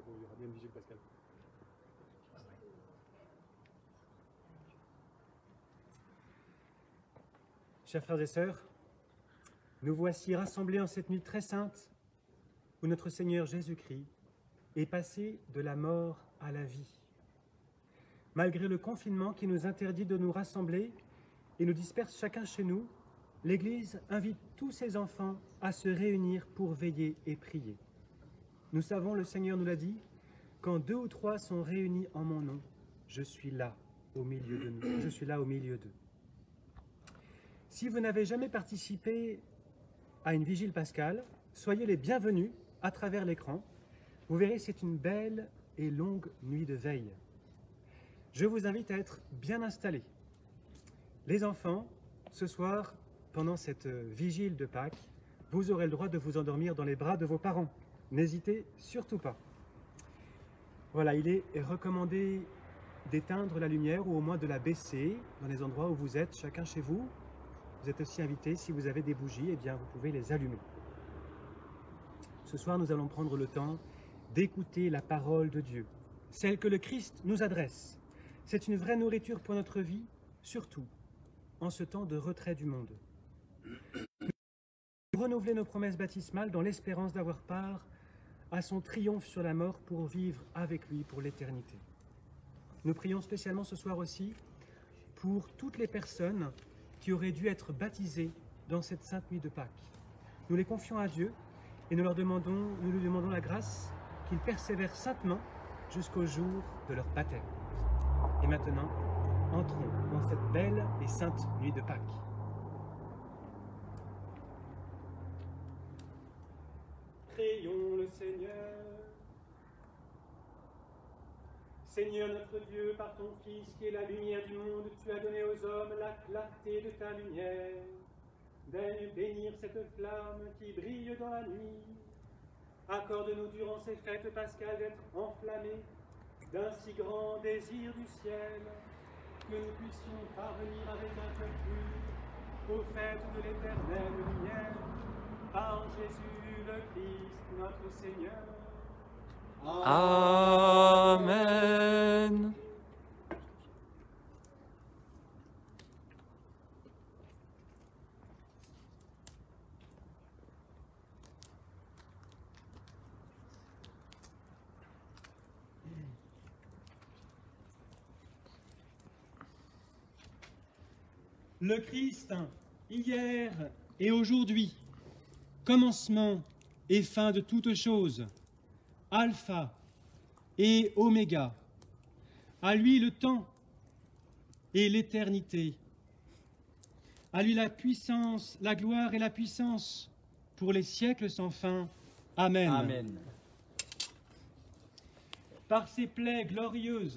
bon, il y aura bien une vigile pascale. Chers frères et sœurs, nous voici rassemblés en cette nuit très sainte où notre Seigneur Jésus-Christ est passé de la mort à la vie. Malgré le confinement qui nous interdit de nous rassembler et nous disperse chacun chez nous, l'Église invite tous ses enfants à se réunir pour veiller et prier. Nous savons, le Seigneur nous l'a dit, quand 2 ou 3 sont réunis en mon nom, je suis là au milieu de nous, je suis là au milieu d'eux. Si vous n'avez jamais participé à une vigile pascale, soyez les bienvenus à travers l'écran. Vous verrez, c'est une belle et longue nuit de veille. Je vous invite à être bien installés. Les enfants, ce soir, pendant cette vigile de Pâques, vous aurez le droit de vous endormir dans les bras de vos parents. N'hésitez surtout pas. Voilà, il est recommandé d'éteindre la lumière ou au moins de la baisser dans les endroits où vous êtes, chacun chez vous. Vous êtes aussi invités, si vous avez des bougies, eh bien vous pouvez les allumer. Ce soir, nous allons prendre le temps d'écouter la parole de Dieu, celle que le Christ nous adresse. C'est une vraie nourriture pour notre vie, surtout en ce temps de retrait du monde. Renouveler nos promesses baptismales dans l'espérance d'avoir part à son triomphe sur la mort pour vivre avec lui pour l'éternité. Nous prions spécialement ce soir aussi pour toutes les personnes qui auraient dû être baptisées dans cette sainte nuit de Pâques. Nous les confions à Dieu et nous lui demandons la grâce qu'ils persévèrent saintement jusqu'au jour de leur baptême. Et maintenant, entrons dans cette belle et sainte nuit de Pâques. Prions le Seigneur. Seigneur notre Dieu, par ton Fils qui est la lumière du monde, tu as donné aux hommes la clarté de ta lumière. Daigne bénir cette flamme qui brille dans la nuit. Accorde-nous durant ces fêtes pascales d'être enflammés d'un si grand désir du ciel, que nous puissions parvenir avec un cœur pur aux fêtes de l'éternelle lumière. Par Jésus le Christ, notre Seigneur. Amen. Le Christ, hier et aujourd'hui, commencement et fin de toutes choses, Alpha et Oméga, à lui le temps et l'éternité, à lui la puissance, la gloire et la puissance pour les siècles sans fin. Amen. Amen. Par ses plaies glorieuses,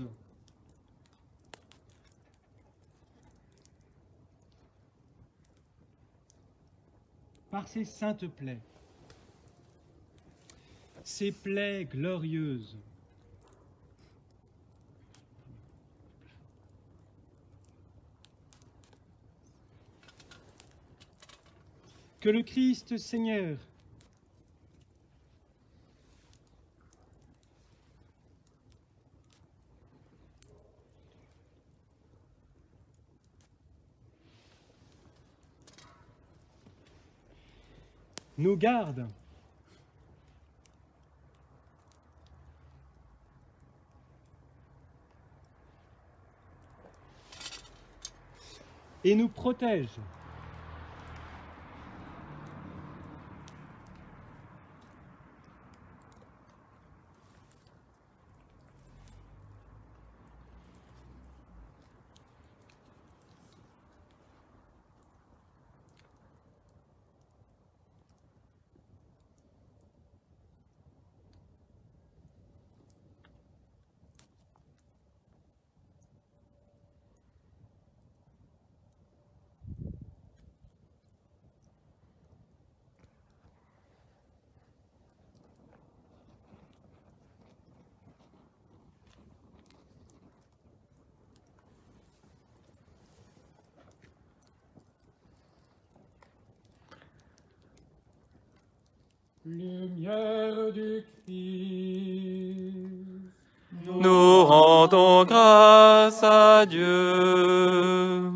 par ses saintes plaies, ces plaies glorieuses, que le Christ Seigneur nous garde et nous protège lumière du Christ. Rendons grâce à Dieu.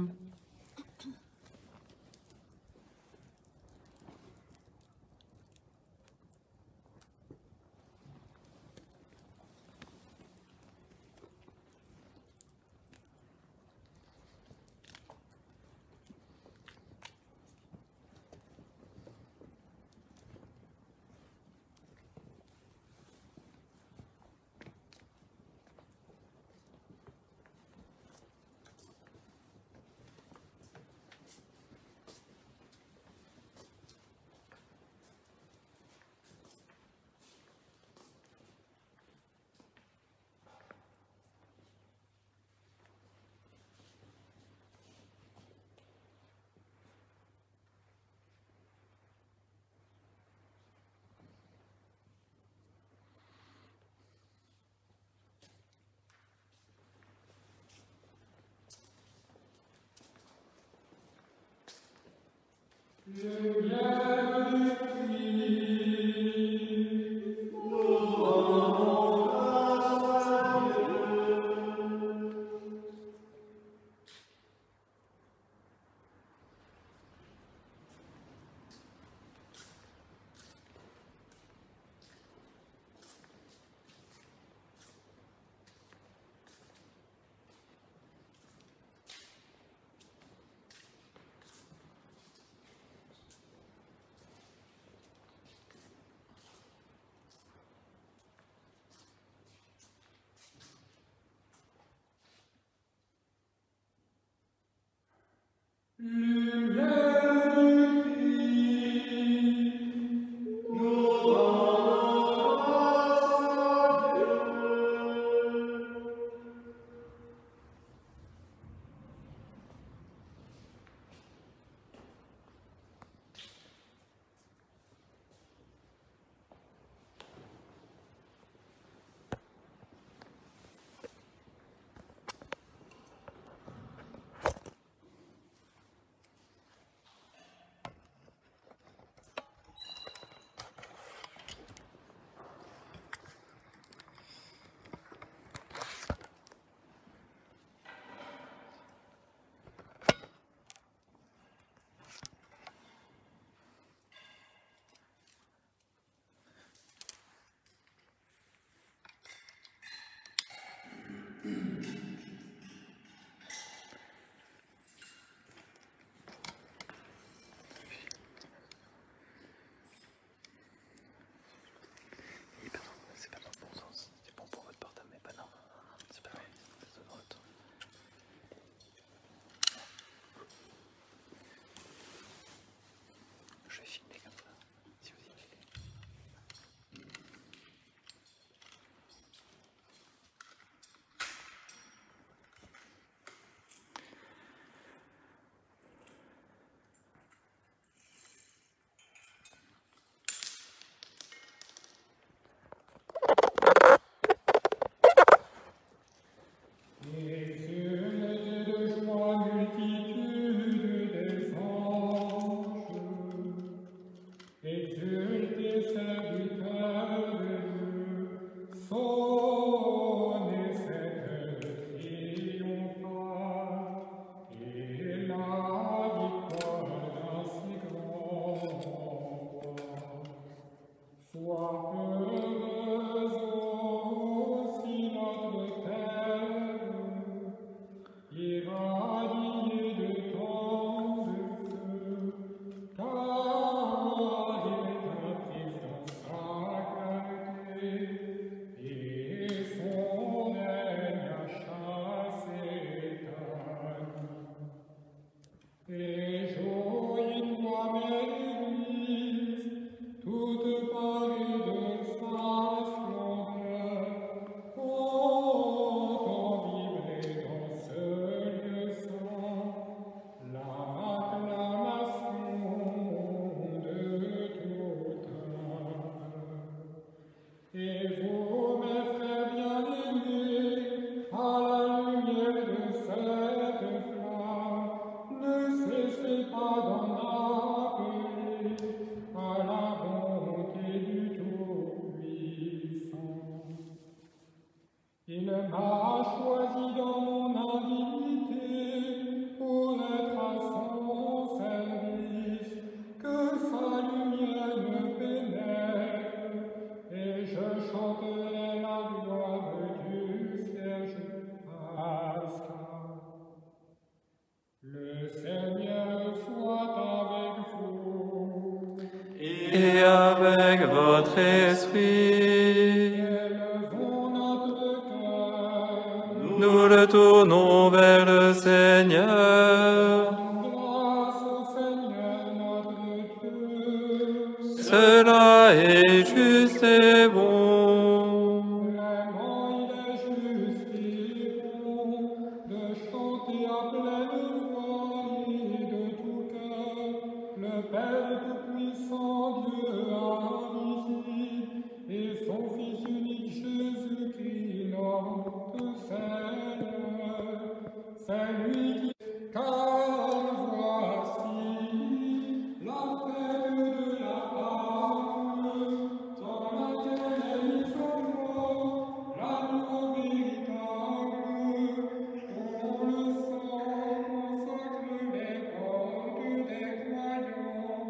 avec votre esprit. Élevons notre cœur. Nous le tournons vers le Seigneur. Grâce au Seigneur notre Dieu. Cela est juste et bon. Vraiment, il est juste et bon de chanter à pleine voix et de tout cœur le Père Tout-Puissant, Dieu invisible, et son Fils unique Jésus-Christ, notre Seigneur. C'est lui qui... Car voici la fête de la Pâque, dans laquelle est mise en joie l'amour véritable. On le sang consacre les portes des croyants.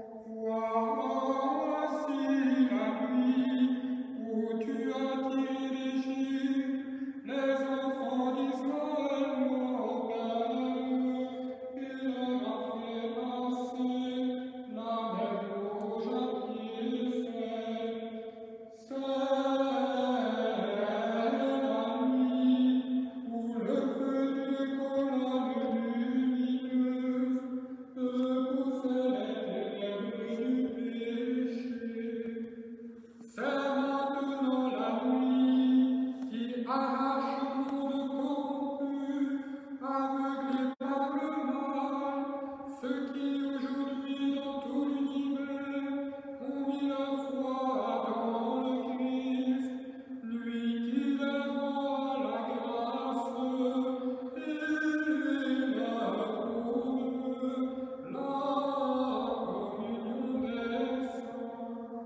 Voici la nuit où tu as tiré d'Égypte les enfants d'Israël, mon Père, et leur a fait passer la mer rouge à pied sec. C'est la nuit où le feu d'une colonne lumineuse repoussait les ténèbres du péché. C'est maintenant la nuit qui arrache le monde corrompu, aveuglé par le mal, ceux qui aujourd'hui dans tout l'univers ont mis leur foi dans le Christ, lui qui les rend la grâce et la communion des saints.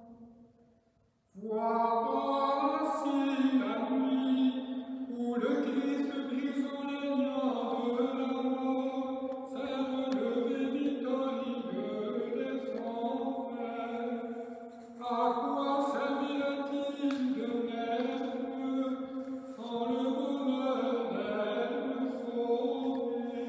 Voici la nuit où le Christ brisant les liens de la mort s'est relevé victorieux des enfers. À quoi servirait-il de naître sans le bonheur d'être sauvé?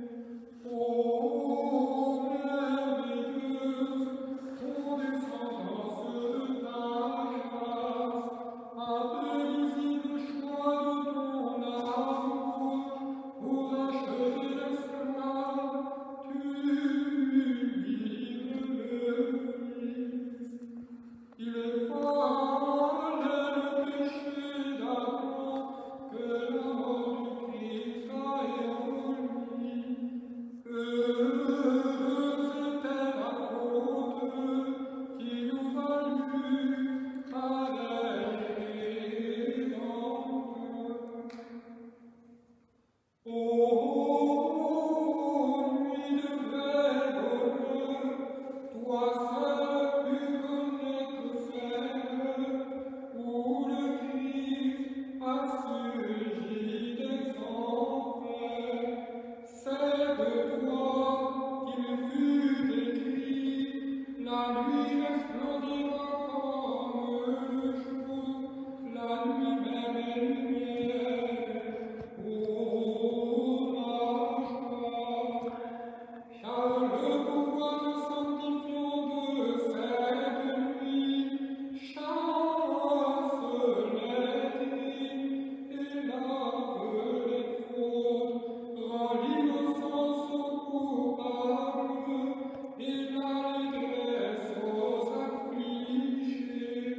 Ô merveilleuse condescendance de ta grâce, imprévisible choix de ton amour, pour achever l'esclave, tu livres le Fils. Il fallait le péché d'Adam que la mort du Christ a ébloui. Heureuse était la faute qui nous valut alléger l'enfer. Ô nuit de vrai bonheur, toi seul pus connaître celle où le Christ a surgi des enfers. C'est de toi qu'il fut écrit, la nuit resplendira comme le jour, la nuit même est lumière. Ô nage, car le pouvoir sanctifiant de cette nuit chasse les crimes et lave les fautes, rend l'innocence aux coupables et l'allégresse aux affligés,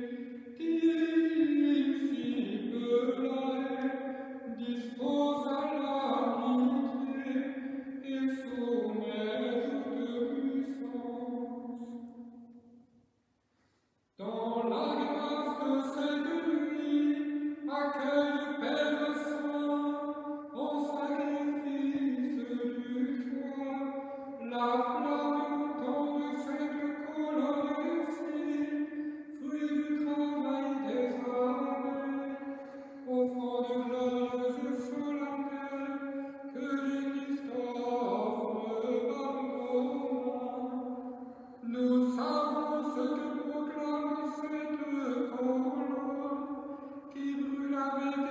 dissipe la haine, dispose à l'amitié et soumet toute puissance. Dans la grâce de cette nuit, accueille Père Saint, en sacrifice du soir, la flamme temps de cette colonne fruit du travail des âmes, offrant de glorieuses solennelles que l'Église offre par nos mains. Nous savons ce que proclame cette colonne qui brûle avec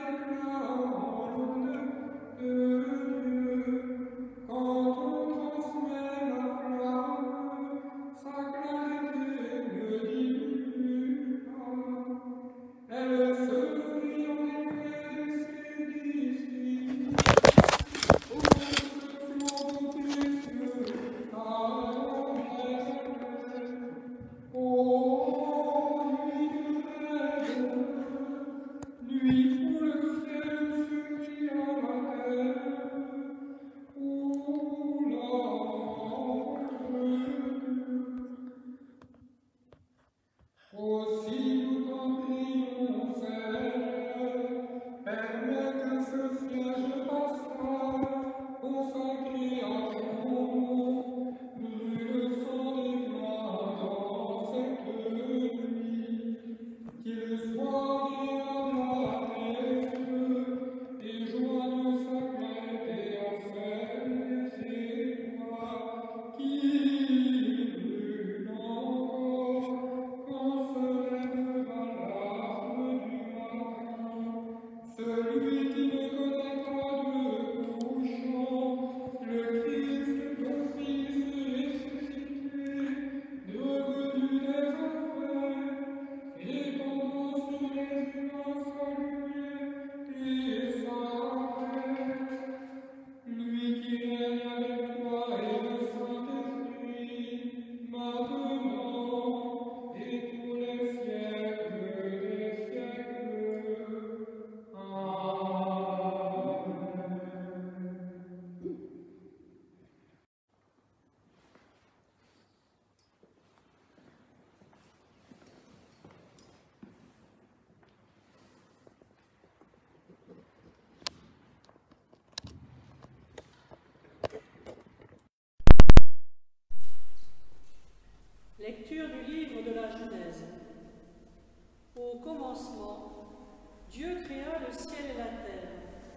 Aussi nous t'en prions, Seigneur, permets que ce siège pascal, consacré à ton nom, brûle solidement dans cette nuit, qu'il soit agréable à tes yeux, et joigne sa clarté à celle des étoiles qui brûlent encore quand se lèvera l'arme du matin. Celui qui ne connaît pas de couchant, le Christ, ton Fils ressuscité, revenu des enfers, répandant sur les humains sa lumière et sa paix. Lui qui règne avec toi et le Saint-Esprit, maintenant et pour les siècles des siècles. Amen. Lecture du livre de la Genèse. Au commencement, Dieu créa le ciel et la terre.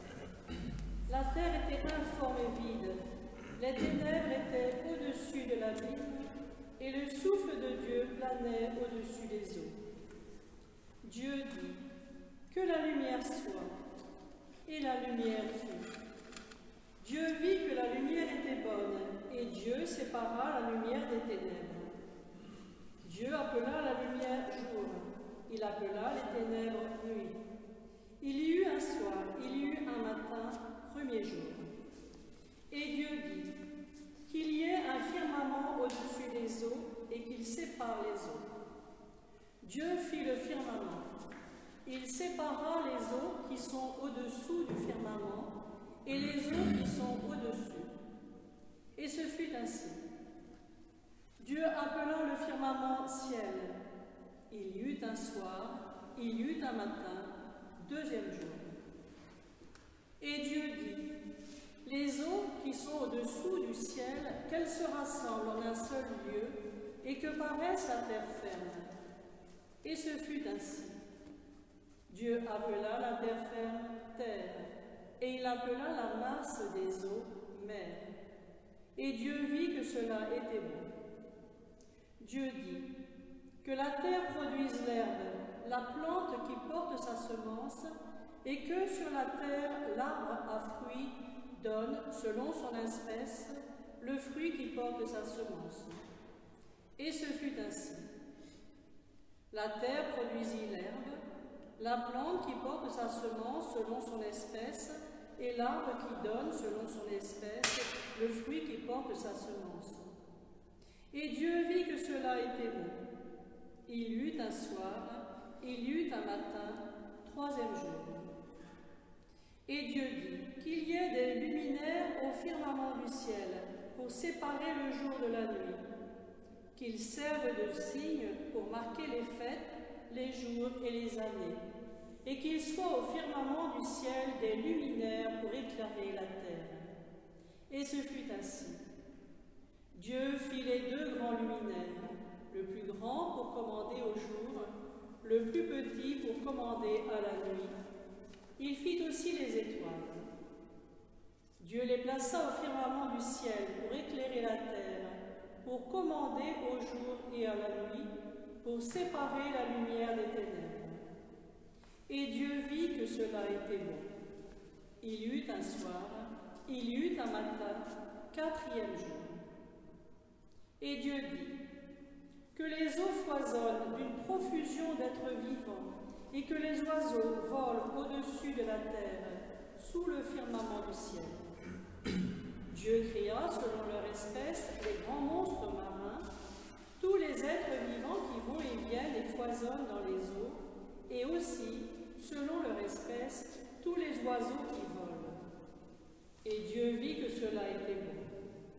La terre était informe et vide, les ténèbres étaient au-dessus de l'abîme, et le souffle de Dieu planait au-dessus des eaux. Dieu dit, que la lumière soit, et la lumière fut. Dieu vit que la lumière était bonne, et Dieu sépara la lumière des ténèbres. Dieu appela la lumière jour, il appela les ténèbres nuit. Il y eut un soir, il y eut un matin, premier jour. Et Dieu dit, qu'il y ait un firmament au-dessus des eaux et qu'il sépare les eaux. Dieu fit le firmament. Il sépara les eaux qui sont au-dessous du firmament et les eaux qui sont au-dessus. Et ce fut ainsi. Dieu appela le firmament ciel. Il y eut un soir, il y eut un matin, deuxième jour. Et Dieu dit, les eaux qui sont au-dessous du ciel, qu'elles se rassemblent en un seul lieu, et que paraisse la terre ferme. Et ce fut ainsi. Dieu appela la terre ferme terre, et il appela la masse des eaux mer. Et Dieu vit que cela était bon. Dieu dit, que la terre produise l'herbe, la plante qui porte sa semence, et que sur la terre l'arbre à fruits donne, selon son espèce, le fruit qui porte sa semence. Et ce fut ainsi. La terre produisit l'herbe, la plante qui porte sa semence selon son espèce, et l'arbre qui donne, selon son espèce, le fruit qui porte sa semence. Et Dieu vit que cela était bon. Il y eut un soir, il y eut un matin, troisième jour. Et Dieu dit, qu'il y ait des luminaires au firmament du ciel, pour séparer le jour de la nuit, qu'ils servent de signe pour marquer les fêtes, les jours et les années, et qu'il soient au firmament du ciel des luminaires pour éclairer la terre. Et ce fut ainsi. Dieu fit les deux grands luminaires, le plus grand pour commander au jour, le plus petit pour commander à la nuit. Il fit aussi les étoiles. Dieu les plaça au firmament du ciel pour éclairer la terre, pour commander au jour et à la nuit, pour séparer la lumière des ténèbres. Et Dieu vit que cela était bon. Il y eut un soir, il y eut un matin, quatrième jour. Et Dieu dit, que les eaux foisonnent d'une profusion d'êtres vivants, et que les oiseaux volent au-dessus de la terre, sous le firmament du ciel. Dieu créa, selon leur espèce, les grands monstres marins, tous les êtres vivants qui vont et viennent et foisonnent dans les eaux, et aussi, selon leur espèce, tous les oiseaux qui volent. Et Dieu vit que cela était bon.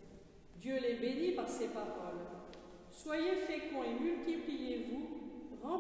Dieu les bénit par ces paroles. Soyez féconds et multipliez-vous,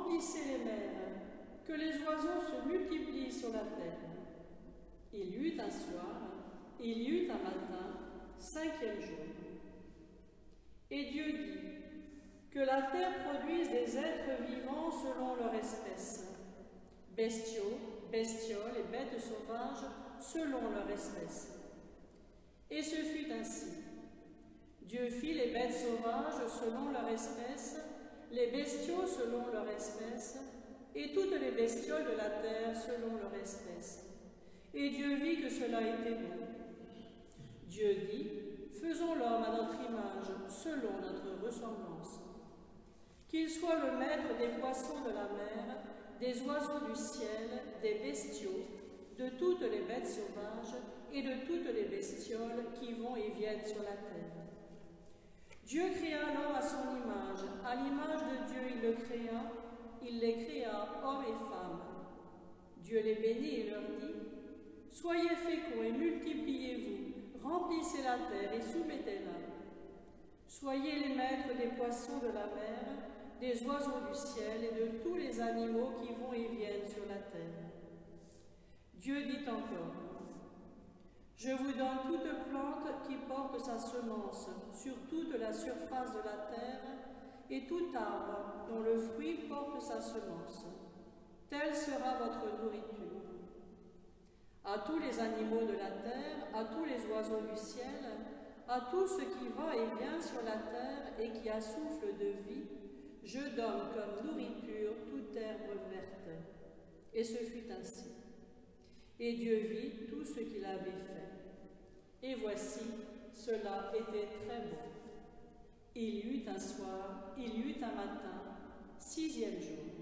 que les oiseaux se multiplient sur la terre. Il y eut un soir, il y eut un matin, 5e jour. Et Dieu dit que la terre produise des êtres vivants selon leur espèce, bestiaux, bestioles et bêtes sauvages selon leur espèce. Et ce fut ainsi. Dieu fit les bêtes sauvages selon leur espèce, les bestiaux selon leur espèce, et toutes les bestioles de la terre selon leur espèce. Et Dieu vit que cela était bon. Dieu dit, faisons l'homme à notre image, selon notre ressemblance. Qu'il soit le maître des poissons de la mer, des oiseaux du ciel, des bestiaux, de toutes les bêtes sauvages et de toutes les bestioles qui vont et viennent sur la terre. Dieu créa l'homme à son image, à l'image de Dieu il le créa, il les créa, hommes et femmes. Dieu les bénit et leur dit, « Soyez féconds et multipliez-vous, remplissez la terre et soumettez-la. Soyez les maîtres des poissons de la mer, des oiseaux du ciel et de tous les animaux qui vont et viennent sur la terre. » Dieu dit encore, « Je vous donne toute plante qui porte sa semence sur toute la surface de la terre, et tout arbre dont le fruit porte sa semence. Telle sera votre nourriture. À tous les animaux de la terre, à tous les oiseaux du ciel, à tout ce qui va et vient sur la terre et qui a souffle de vie, je donne comme nourriture toute herbe verte. » Et ce fut ainsi. Et Dieu vit tout ce qu'il avait fait. Et voici, cela était très bon. Il y eut un soir, il y eut un matin, 6e jour.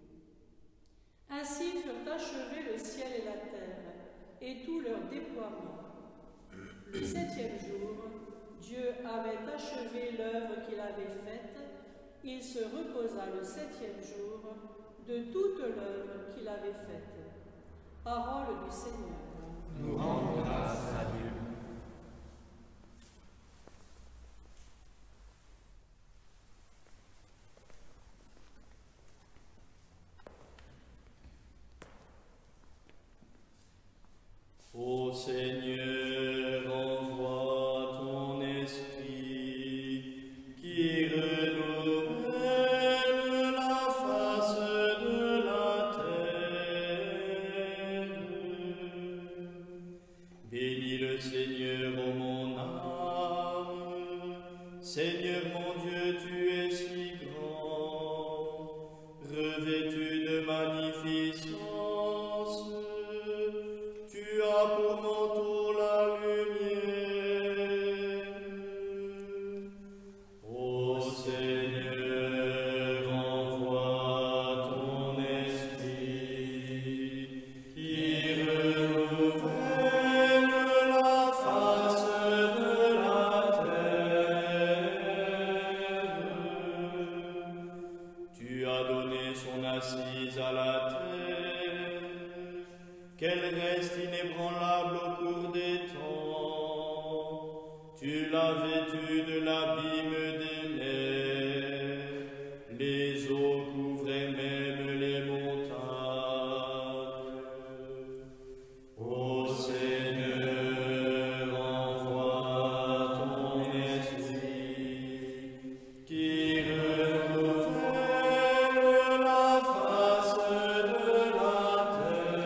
Ainsi furent achevés le ciel et la terre, et tout leur déploiement. Le 7e jour, Dieu avait achevé l'œuvre qu'il avait faite, il se reposa le 7e jour de toute l'œuvre qu'il avait faite. Parole du Seigneur. Nous rendons grâce à Dieu. Ô Seigneur, envoie ton esprit qui renouvelle la face de la terre. Bénis le Seigneur, ô mon âme. Seigneur mon Dieu, tu es si grand, revêtu de magnificence. Tu as pour manteau la lumière. Ô Seigneur, envoie ton esprit qui renouvelle la face de la terre. Tu as donné son assise à la terre, qu'elle reste inébranlable au cours des temps. Tu l'as vêtue de l'abîme des mers, les eaux couvraient même les montagnes. Ô Seigneur, envoie ton esprit qui renouvelle la face de la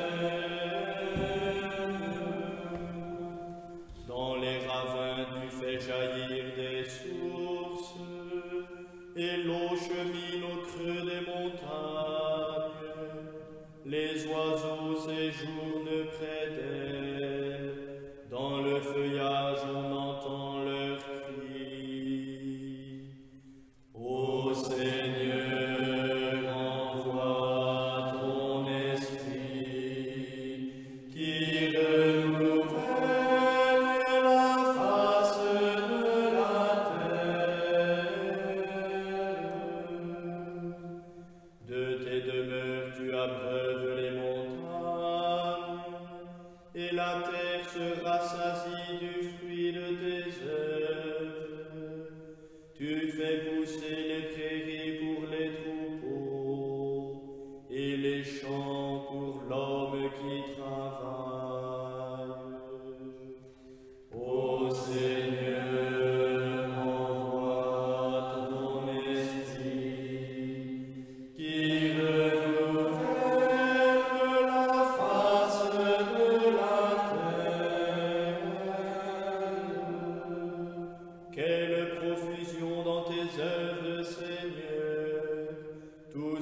terre. Dans les ravins, tu fais jaillir des sources, et l'eau chemine au creux des montagnes. Les oiseaux séjournent près d'elle, dans le feuillage on entend leurs cris. Ô Seigneur, envoie ton esprit qui renouvelle la face de la terre. De tes demeures tu abreuves les montagnes, et la terre se rassasie du fruit de tes œuvres. Tu fais pousser les prairies pour les troupeaux, et les champs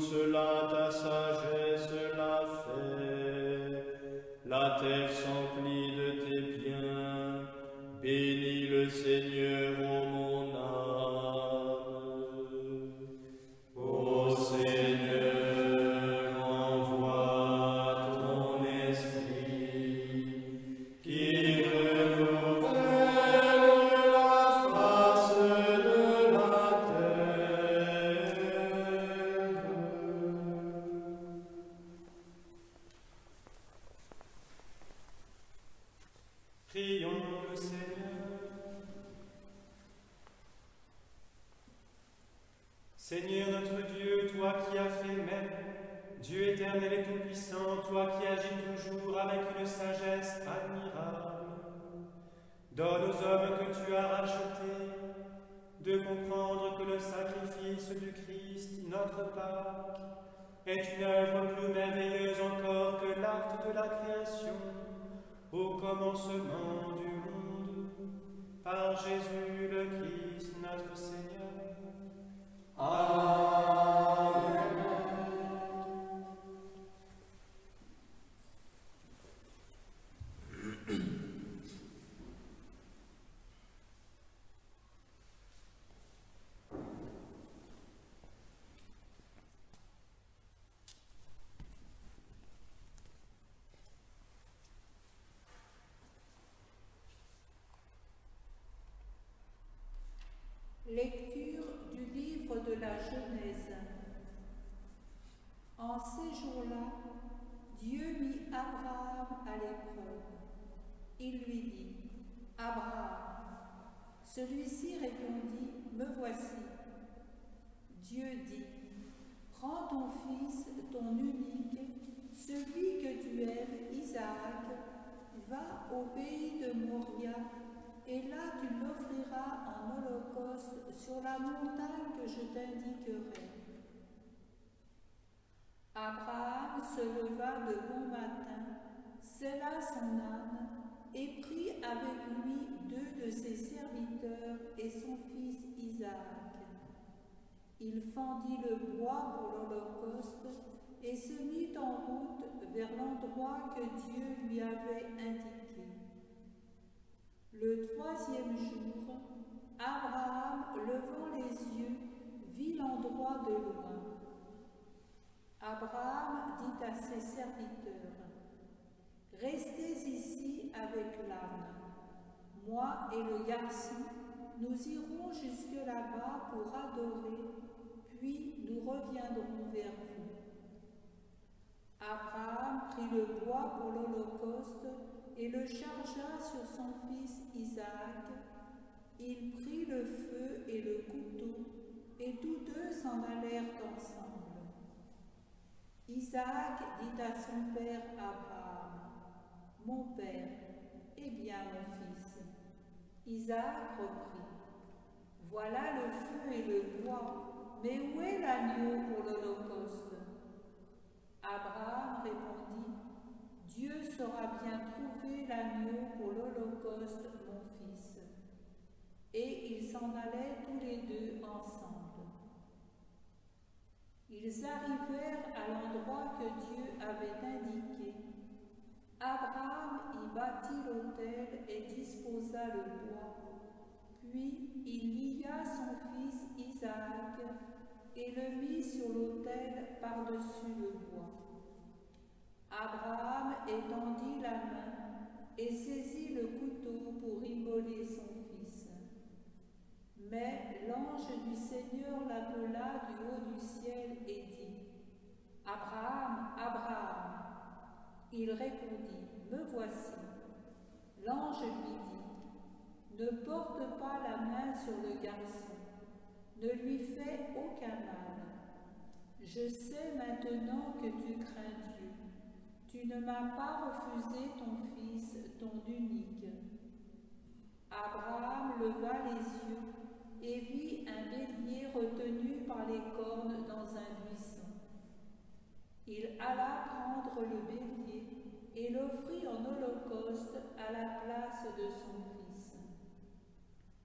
cela ta sagesse l'a fait. La terre s'emplit de tes biens. Bénis le Seigneur, ô mon âme. Ô Seigneur, envoie ton esprit, qui renouvelle la face de la terre. Prions le Seigneur. Seigneur notre Dieu, toi qui as fait même, Dieu éternel et tout-puissant, toi qui agis toujours avec une sagesse admirable, donne aux hommes que tu as rachetés de comprendre que le sacrifice du Christ, notre Pâque, est une œuvre plus merveilleuse encore que l'acte de la création, au commencement du monde, par Jésus le Christ, notre Seigneur. Amen. Lecture du livre de la Genèse. En ces jours-là, Dieu mit Abraham à l'épreuve. Il lui dit, « Abraham !» Celui-ci répondit, « Me voici. » Dieu dit, « Prends ton fils, ton unique, celui que tu aimes, Isaac, va au pays de Moria, et là tu l'offriras en holocauste sur la montagne que je t'indiquerai. » Abraham se leva de bon matin, sella son âne, et prit avec lui 2 de ses serviteurs et son fils Isaac. Il fendit le bois pour l'holocauste et se mit en route vers l'endroit que Dieu lui avait indiqué. Le 3e jour, Abraham, levant les yeux, vit l'endroit de loin. Abraham dit à ses serviteurs, « Restez ici avec l'âne. Moi et le garçon, nous irons jusque là-bas pour adorer, puis nous reviendrons vers vous. » Abraham prit le bois pour l'holocauste et le chargea sur son fils Isaac. Il prit le feu et le couteau, et tous 2 s'en allèrent ensemble. Isaac dit à son père Abraham, « Mon père, eh bien mon fils. » Isaac reprit, « Voilà le feu et le bois, mais où est l'agneau pour l'holocauste » Abraham répondit, « Dieu saura bien trouver l'agneau pour l'holocauste, mon fils. » Et ils s'en allaient tous les 2 ensemble. Ils arrivèrent à l'endroit que Dieu avait indiqué. Abraham y bâtit l'autel et disposa le bois. Puis il lia son fils Isaac et le mit sur l'autel par-dessus le bois. Abraham étendit la main et saisit le couteau pour immoler son fils. Mais l'ange du Seigneur l'appela du haut du ciel et dit, « Abraham, Abraham !» Il répondit, « Me voici. » L'ange lui dit, « Ne porte pas la main sur le garçon, ne lui fais aucun mal. Je sais maintenant que tu crains Dieu. Tu ne m'as pas refusé ton fils, ton unique. » Abraham leva les yeux et vit un bélier retenu par les cornes dans un buisson. Il alla prendre le bélier et l'offrit en holocauste à la place de son fils.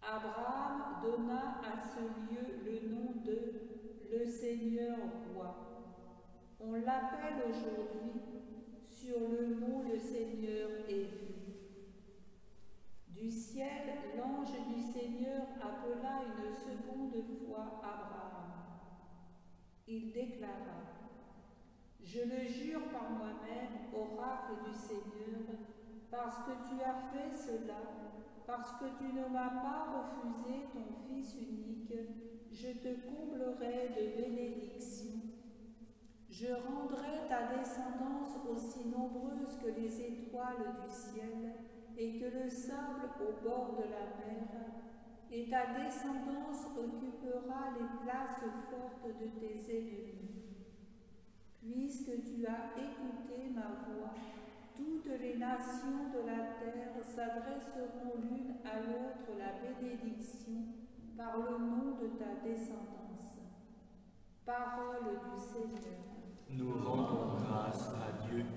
Abraham donna à ce lieu le nom de « Le Seigneur voit ». On l'appelle aujourd'hui sur le mont « Le Seigneur est vu ». Du ciel, l'ange du Seigneur appela une seconde fois Abraham. Il déclara : « Je le jure par moi-même, oracle du Seigneur, parce que tu as fait cela, parce que tu ne m'as pas refusé ton Fils unique, je te comblerai de bénédictions. Je rendrai ta descendance aussi nombreuse que les étoiles du ciel et que le sable au bord de la mer, et ta descendance occupera les places fortes de tes ennemis. Puisque tu as écouté ma voix, toutes les nations de la terre s'adresseront l'une à l'autre la bénédiction par le nom de ta descendance. Parole du Seigneur. Nous rendons grâce à Dieu.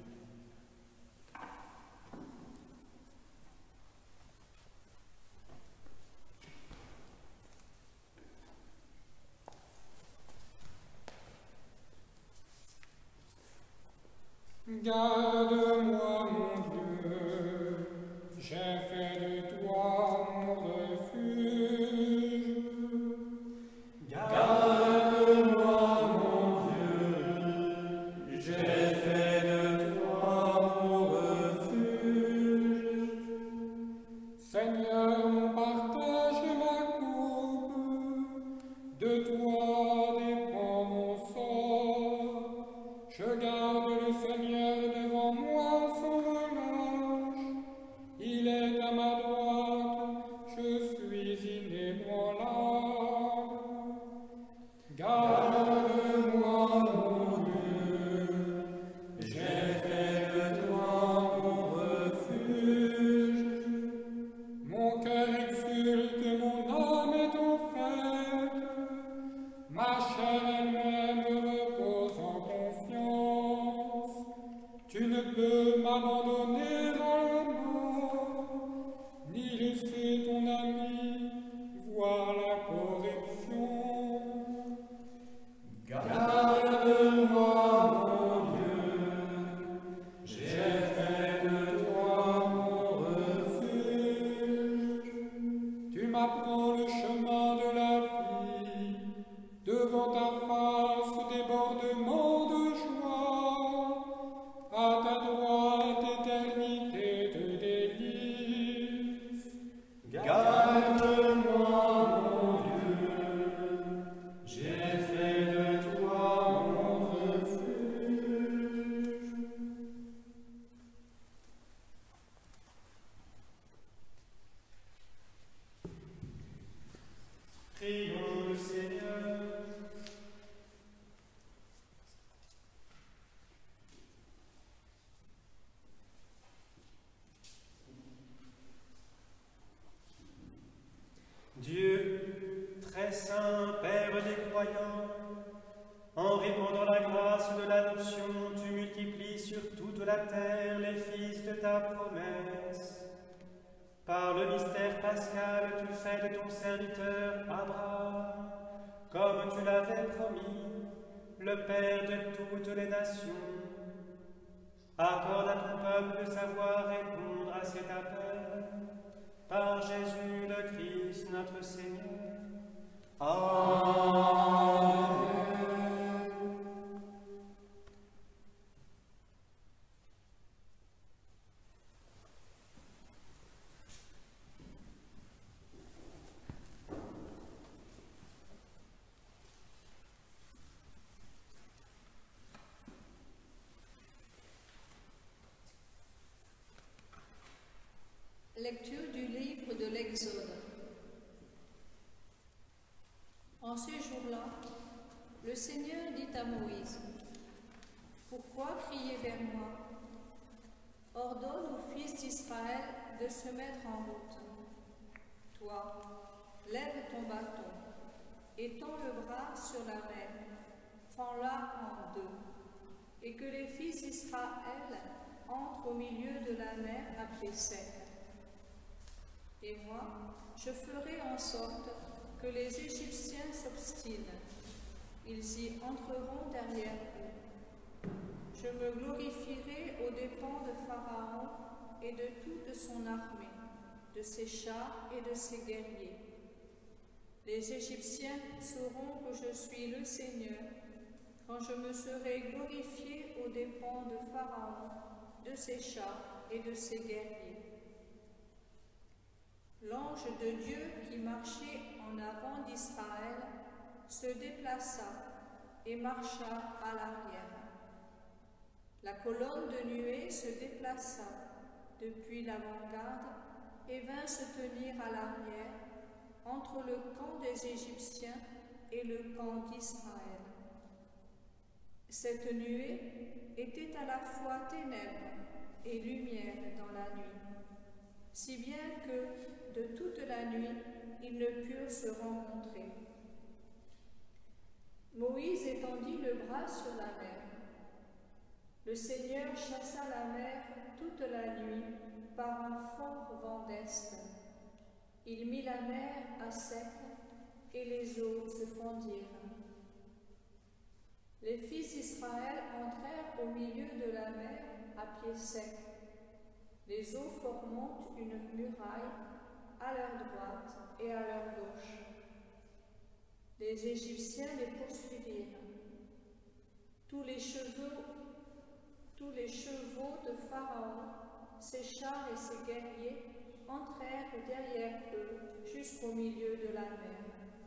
Garde-moi, mon Dieu, j'ai fait de toi mon refuge. Garde-moi, mon Dieu, j'ai fait de toi mon refuge. Seigneur, mon partage et ma coupe, de toi dépend mon sort. Je garde le Seigneur devant moi sans relâche. Il est à ma droite, je suis inébranlable. Garde-moi, mon Dieu, J'ai fait de toi mon refuge. mon cœur exulte et mon âme est en fête. Ma chair elle-même repose en confiance. Tu ne peux m'abandonner à la mort, ni laisser ton ami voir la corruption. Garde-moi, mon Dieu, j'ai fait de toi mon refuge. Tu m'apprends le chemin de la vie, devant ta face débordement de joie, à ta droite éternité de délices. Garde-moi, mon Dieu, j'ai fait de toi mon refuge. Prions le Seigneur. Dieu, très saint, Père des croyants, en répandant la grâce de l'adoption, tu multiplies sur toute la terre les fils de ta promesse. Par le mystère pascal, tu fais de ton serviteur Abraham, comme tu l'avais promis, le Père de toutes les nations. Accorde à ton peuple de savoir répondre à cet appel. Par Jésus le Christ, notre Seigneur. Amen. Lecture du livre de l'Exode. En ce jour-là, le Seigneur dit à Moïse : « Pourquoi crier vers moi ? Ordonne aux fils d'Israël de se mettre en route. Toi, lève ton bâton, étends le bras sur la mer, fends-la en deux, et que les fils d'Israël entrent au milieu de la mer appelée sec. Et moi, je ferai en sorte que les Égyptiens s'obstinent. Ils y entreront derrière eux. Je me glorifierai aux dépens de Pharaon et de toute son armée, de ses chars et de ses guerriers. Les Égyptiens sauront que je suis le Seigneur quand je me serai glorifié aux dépens de Pharaon, de ses chars et de ses guerriers. L'ange de Dieu qui marchait en avant d'Israël se déplaça et marcha à l'arrière. La colonne de nuée se déplaça depuis l'avant-garde et vint se tenir à l'arrière entre le camp des Égyptiens et le camp d'Israël. Cette nuée était à la fois ténèbres et lumière dans la nuit, si bien que de toute la nuit ils ne purent se rencontrer. Moïse étendit le bras sur la mer. Le Seigneur chassa la mer toute la nuit par un fort vent d'est. Il mit la mer à sec et les eaux se fondirent. Les fils d'Israël entrèrent au milieu de la mer à pied sec, les eaux formant une muraille à leur droite et à leur gauche. Les Égyptiens les poursuivirent. Tous les chevaux de Pharaon, ses chars et ses guerriers entrèrent derrière eux jusqu'au milieu de la mer.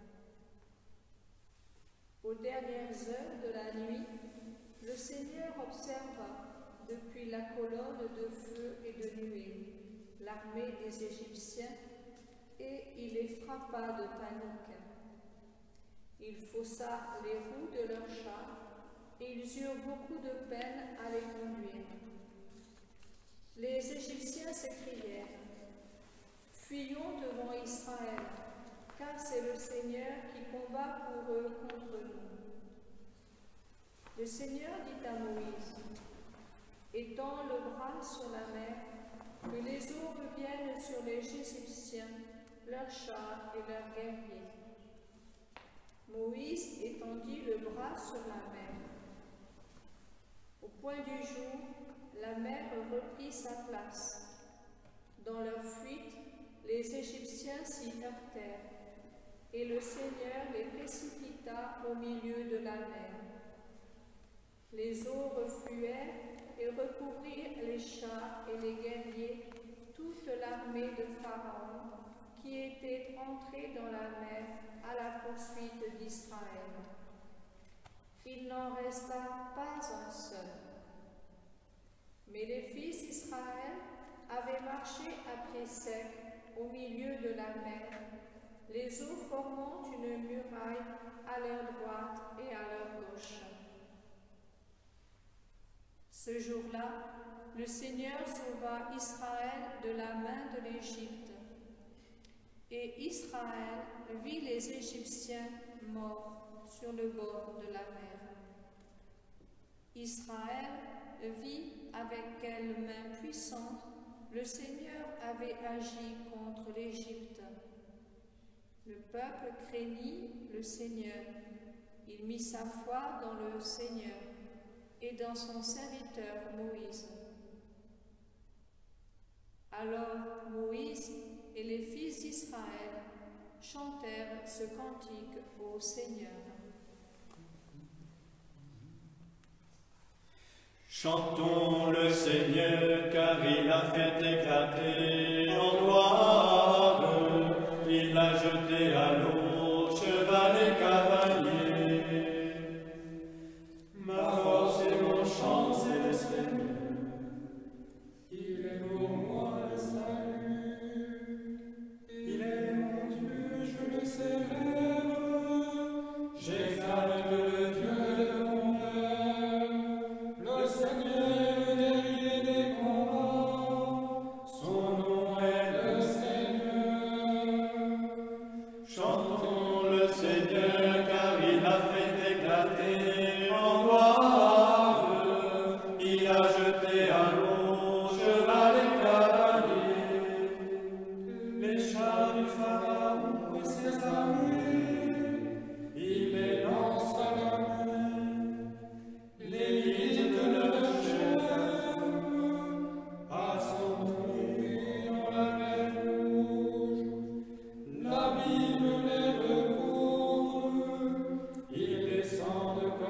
Aux dernières heures de la nuit, le Seigneur observa depuis la colonne de feu et de nuée l'armée des Égyptiens et il les frappa de panique. Il faussa les roues de leurs chars et ils eurent beaucoup de peine à les conduire. Les Égyptiens s'écrièrent: « Fuyons devant Israël, car c'est le Seigneur qui combat pour eux contre nous. » Le Seigneur dit à Moïse: « Étends le bras sur la mer, que les eaux reviennent sur les Égyptiens, leurs chars et leurs guerriers. » Moïse étendit le bras sur la mer. Au point du jour, la mer reprit sa place. Dans leur fuite, les Égyptiens s'y heurtèrent, et le Seigneur les précipita au milieu de la mer. Les eaux refluèrent et recouvrirent les chars et les guerriers, toute l'armée de Pharaon, qui était entrée dans la mer à la poursuite d'Israël. Il n'en resta pas un seul. Mais les fils d'Israël avaient marché à pied sec au milieu de la mer, les eaux formant une muraille à leur droite et à leur gauche. Ce jour-là, le Seigneur sauva Israël de la main de l'Égypte. Et Israël vit les Égyptiens morts sur le bord de la mer. Israël vit avec quelle main puissante le Seigneur avait agi contre l'Égypte. Le peuple craignit le Seigneur. Il mit sa foi dans le Seigneur et dans son serviteur Moïse. Alors Moïse et les fils d'Israël chantèrent ce cantique au Seigneur. Chantons le Seigneur, car il a fait éclater en gloire, il a jeté à l'eau cheval et cavalier. Ma force et mon chant, c'est le Seigneur, Il est pour moi le salut. Il est mon Dieu, je le célèbre. J'exalte le Dieu de mon père. Le Seigneur est le guerrier des combats. Son nom est le Seigneur.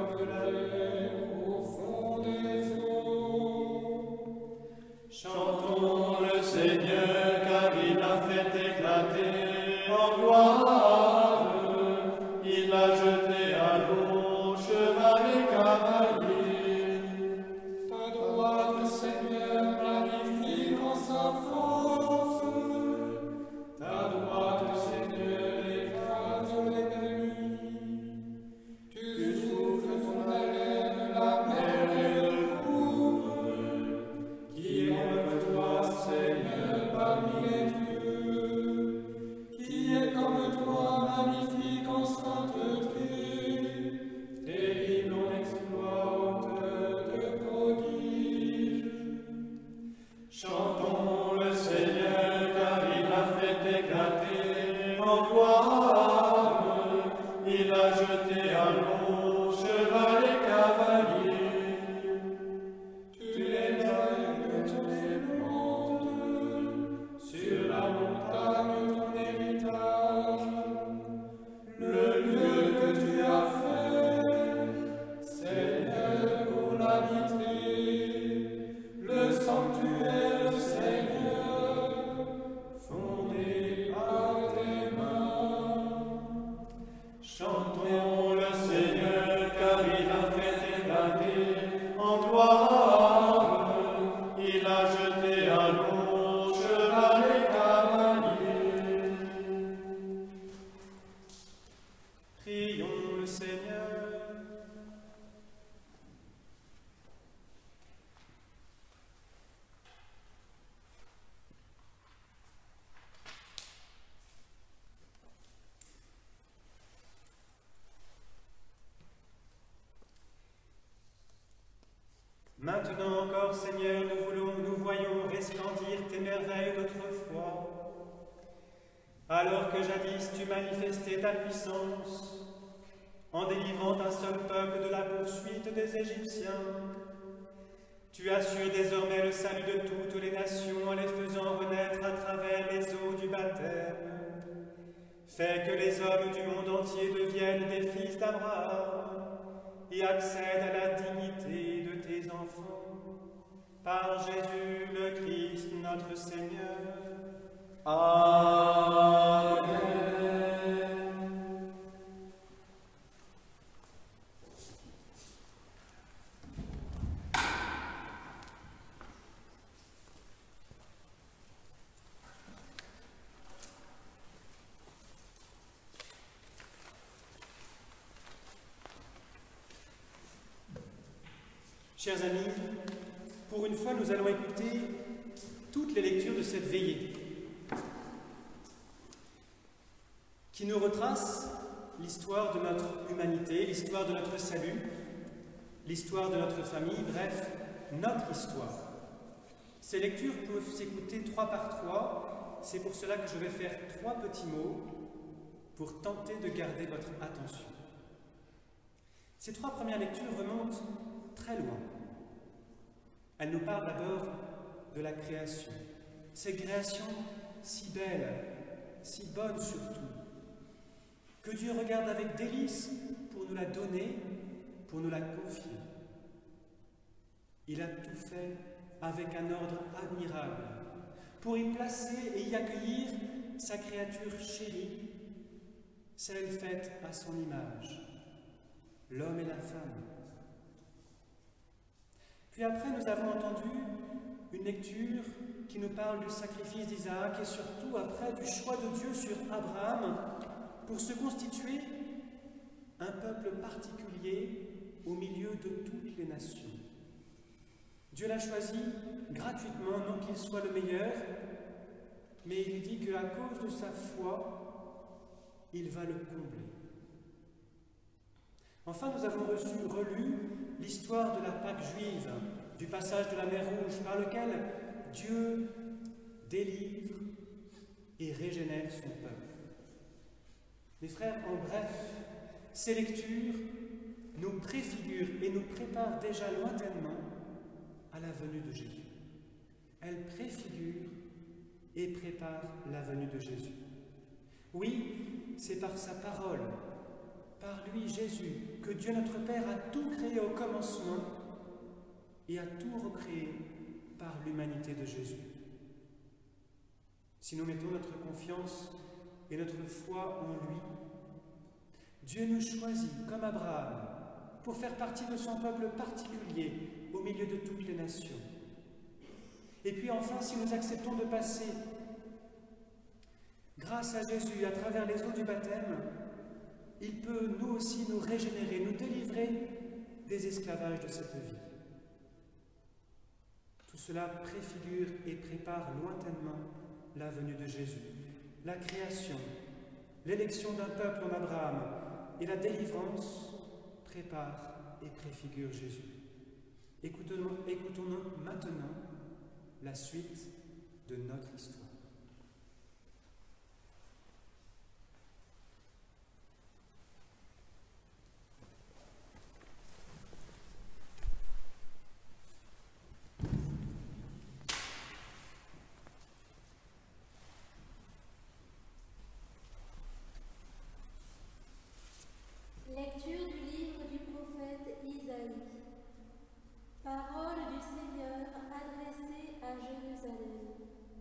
comme la mer au fond des eaux. Chantons le Seigneur, car il a fait éclater en gloire. Il a jeté à l'eau cheval et cavalier. Ta droite, Seigneur, magnifique en sa force. Ta droite, Seigneur, écrase l'ennemi. Tu souffles ton haleine, la mer et le couvre. Qui est comme toi, Seigneur, parmi les dieux? Qui est comme toi, magnifique en sainteté? Terrible en exploit, auteur de prodiges. Chantons le Seigneur, car il a fait éclater en gloire. Il a jeté à l'eau cheval et cavalier. Tu les as élus, tes plantes, sur la montagne ton héritage. Le lieu que tu as fait, Seigneur, pour l'habiter, le sanctuaire, Seigneur, fondé par tes mains. Chantons le Seigneur, car il a fait éclater en gloire. Il a jeté à l'eau cheval et cavalier. Prions le Seigneur. Maintenant encore, Seigneur, nous voyons resplendir tes merveilles d'autrefois. Alors que jadis tu manifestais ta puissance en délivrant un seul peuple de la poursuite des Égyptiens, tu assures désormais le salut de toutes les nations en les faisant renaître à travers les eaux du baptême. Fais que les hommes du monde entier deviennent des fils d'Abraham et accèdent à la dignité de tes enfants. Par Jésus le Christ, notre Seigneur. Amen. Chers amis, pour une fois, nous allons écouter toutes les lectures de cette veillée, qui nous retrace l'histoire de notre humanité, l'histoire de notre salut, l'histoire de notre famille, bref, notre histoire. Ces lectures peuvent s'écouter 3 par 3, c'est pour cela que je vais faire 3 petits mots pour tenter de garder votre attention. Ces 3 premières lectures remontent très loin. Elles nous parlent d'abord de la création. Cette création si belle, si bonne surtout, que Dieu regarde avec délice pour nous la donner, pour nous la confier. Il a tout fait avec un ordre admirable, pour y placer et y accueillir sa créature chérie, celle faite à son image, l'homme et la femme. Puis après, nous avons entendu une lecture qui nous parle du sacrifice d'Isaac et surtout après du choix de Dieu sur Abraham pour se constituer un peuple particulier au milieu de toutes les nations. Dieu l'a choisi gratuitement, non qu'il soit le meilleur, mais il dit qu'à cause de sa foi, il va le combler. Enfin, nous avons relu l'histoire de la Pâque juive, du passage de la mer Rouge, par lequel Dieu délivre et régénère son peuple. Mes frères, en bref, ces lectures nous préfigurent et nous préparent déjà lointainement à la venue de Jésus. Elles préfigurent et préparent la venue de Jésus. Oui, c'est par sa parole par lui, Jésus, que Dieu notre Père a tout créé au commencement et a tout recréé par l'humanité de Jésus. Si nous mettons notre confiance et notre foi en lui, Dieu nous choisit, comme Abraham, pour faire partie de son peuple particulier au milieu de toutes les nations. Et puis enfin, si nous acceptons de passer, grâce à Jésus, à travers les eaux du baptême, il peut nous aussi nous régénérer, nous délivrer des esclavages de cette vie. Tout cela préfigure et prépare lointainement la venue de Jésus, la création, l'élection d'un peuple en Abraham et la délivrance préparent et préfigurent Jésus. Écoutons maintenant la suite de notre histoire. Lecture du livre du prophète Isaïe. Parole du Seigneur adressée à Jérusalem.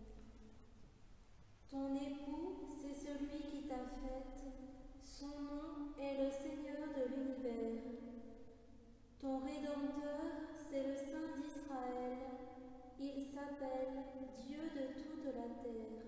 Ton époux, c'est celui qui t'a faite, son nom est le Seigneur de l'univers. Ton Rédempteur, c'est le Saint d'Israël, il s'appelle Dieu de toute la terre.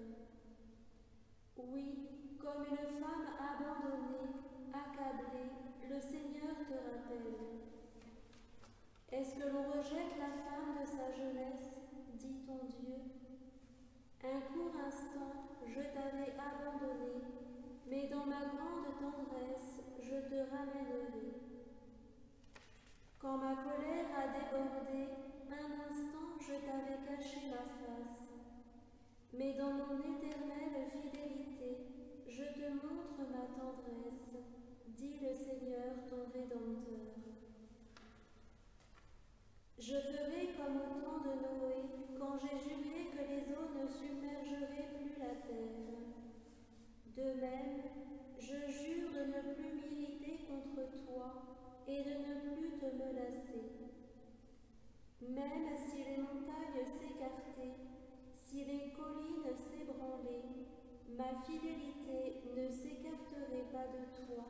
Oui, comme une femme abandonnée, accablée, le Seigneur te rappelle. Est-ce que l'on rejette la femme de sa jeunesse, dit ton Dieu? Un court instant, je t'avais abandonné, mais dans ma grande tendresse, je te ramènerai. Quand ma colère a débordé, un instant, je t'avais caché ma face. Mais dans mon éternelle fidélité, je te montre ma tendresse, dit le Seigneur ton Rédempteur. Je ferai comme au temps de Noé, quand j'ai juré que les eaux ne submergeraient plus la terre. De même, je jure de ne plus m'irriter contre toi et de ne plus te menacer. Même si les montagnes s'écartaient, si les collines s'ébranlaient, ma fidélité ne s'écarterait pas de toi.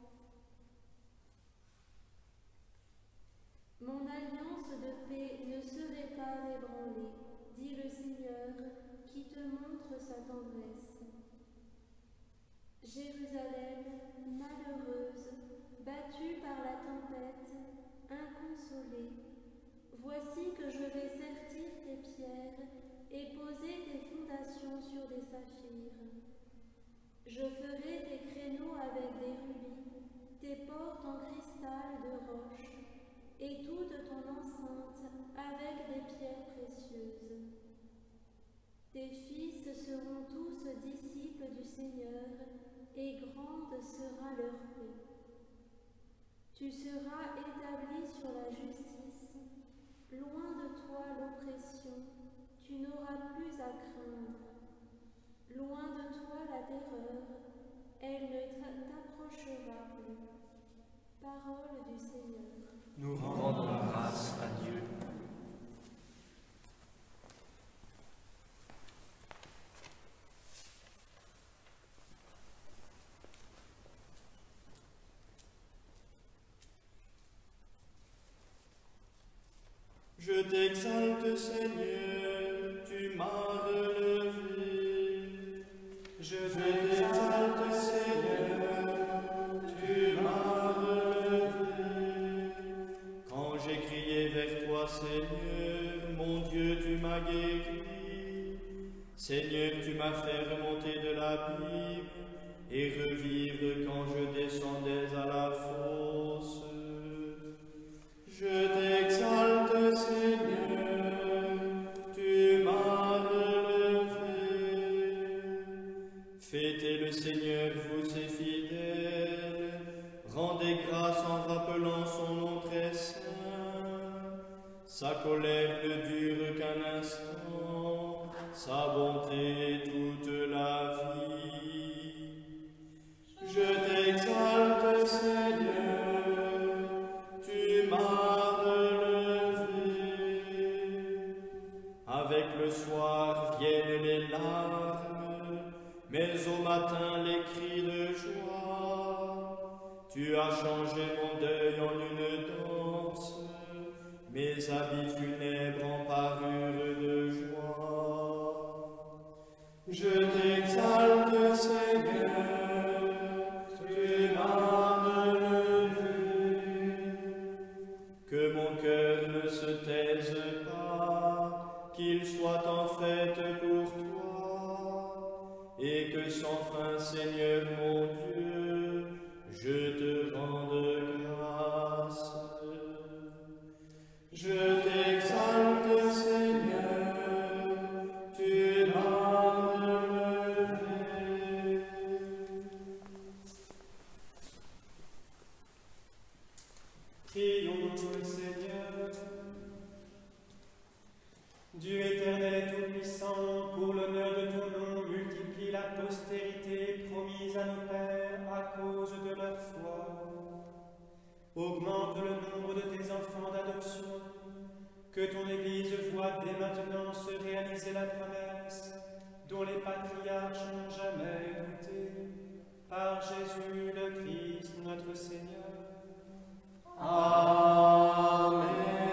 Mon alliance de paix ne serait pas ébranlée, dit le Seigneur, qui te montre sa tendresse. Jérusalem, malheureuse, battue par la tempête, inconsolée, voici que je vais sertir tes pierres et poser tes fondations sur des saphirs. Je ferai tes créneaux avec des rubis, tes portes en cristal de roche, et toute ton enceinte avec des pierres précieuses. Tes fils seront tous disciples du Seigneur, et grande sera leur paix. Tu seras établi sur la justice, loin de toi l'oppression, tu n'auras plus à craindre. Loin de toi la terreur, elle ne t'approchera plus. Parole du Seigneur. Nous rendons grâce à Dieu. Je t'exalte, Seigneur, tu m'as relevé. Je t'exalte, Seigneur, tu m'as relevé. Quand j'ai crié vers toi, Seigneur, mon Dieu, tu m'as guéri. Seigneur, tu m'as fait remonter de l'abîme et revivre quand je descendais à la fosse. Je t'exalte, Seigneur, tu m'as relevé. Fêtez le Seigneur, vous ses fidèles, rendez grâce en rappelant son nom très saint. Sa colère ne dure qu'un instant, sa bonté toute la vie. Je t'exalte, Seigneur. Tu m'as relevé. Avec le soir viennent les larmes, mais au matin les cris de joie. Tu as changé mon deuil en une danse, mes habits funèbres en parure de joie. Je t'exalte, Seigneur, tu m'as relevé. Que mon cœur ne se taise pas, qu'il soit en fête pour toi, et que sans fin, Seigneur mon Dieu, je te rende grâce. Je t'exalte, Seigneur, tu m'as relevé. Prions le Seigneur. Dieu éternel et tout-puissant, pour l'honneur de ton nom, multiplie la postérité promise à nos pères à cause de leur foi. Augmente le nombre de tes enfants d'adoption, que ton Église voit dès maintenant se réaliser la promesse dont les patriarches n'ont jamais douté, par Jésus le Christ notre Seigneur. Amen.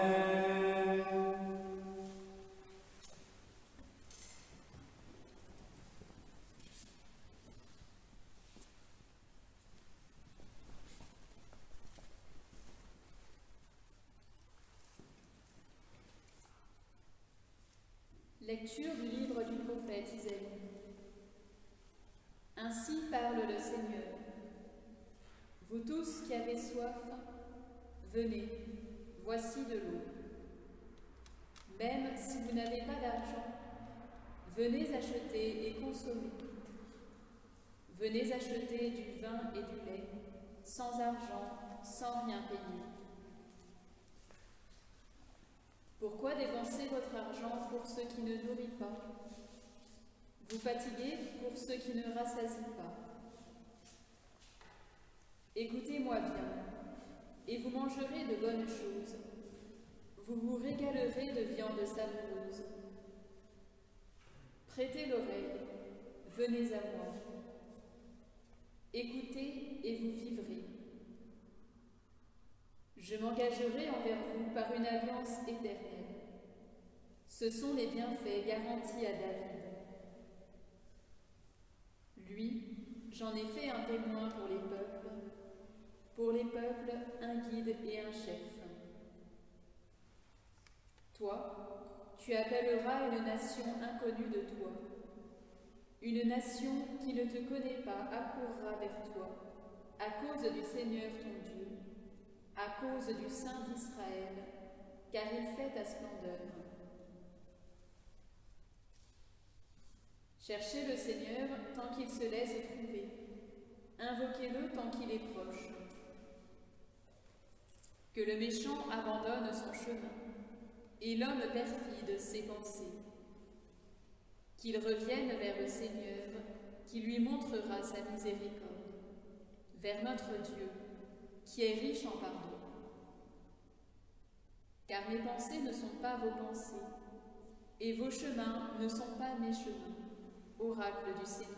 Lecture du livre du prophète Isaïe. Ainsi parle le Seigneur. Vous tous qui avez soif, venez, voici de l'eau. Même si vous n'avez pas d'argent, venez acheter et consommer. Venez acheter du vin et du lait, sans argent, sans rien payer. Pourquoi dépenser votre argent pour ce qui ne nourrit pas? Vous fatiguez pour ce qui ne rassasie pas. Écoutez-moi bien, et vous mangerez de bonnes choses. Vous vous régalerez de viande savoureuse. Prêtez l'oreille, venez à moi. Écoutez et vous vivrez. Je m'engagerai envers vous par une alliance éternelle. Ce sont les bienfaits garantis à David. Lui, j'en ai fait un témoin pour les peuples, un guide et un chef. Toi, tu appelleras une nation inconnue de toi. Une nation qui ne te connaît pas accourra vers toi, à cause du Seigneur ton Dieu, à cause du Saint d'Israël, car il fait ta splendeur. Cherchez le Seigneur tant qu'il se laisse trouver. Invoquez-le tant qu'il est proche. Que le méchant abandonne son chemin, et l'homme perfide ses pensées. Qu'il revienne vers le Seigneur, qui lui montrera sa miséricorde, vers notre Dieu, qui est riche en pardon. Car mes pensées ne sont pas vos pensées, et vos chemins ne sont pas mes chemins, oracle du Seigneur.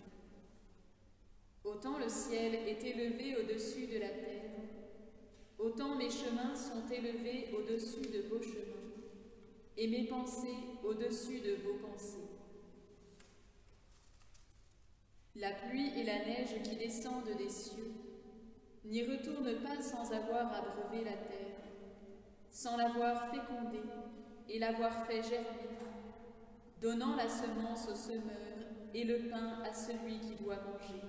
Autant le ciel est élevé au-dessus de la terre, autant mes chemins sont élevés au-dessus de vos chemins, et mes pensées au-dessus de vos pensées. La pluie et la neige qui descendent des cieux n'y retournent pas sans avoir abreuvé la terre, sans l'avoir fécondée et l'avoir fait germer, donnant la semence au semeur et le pain à celui qui doit manger.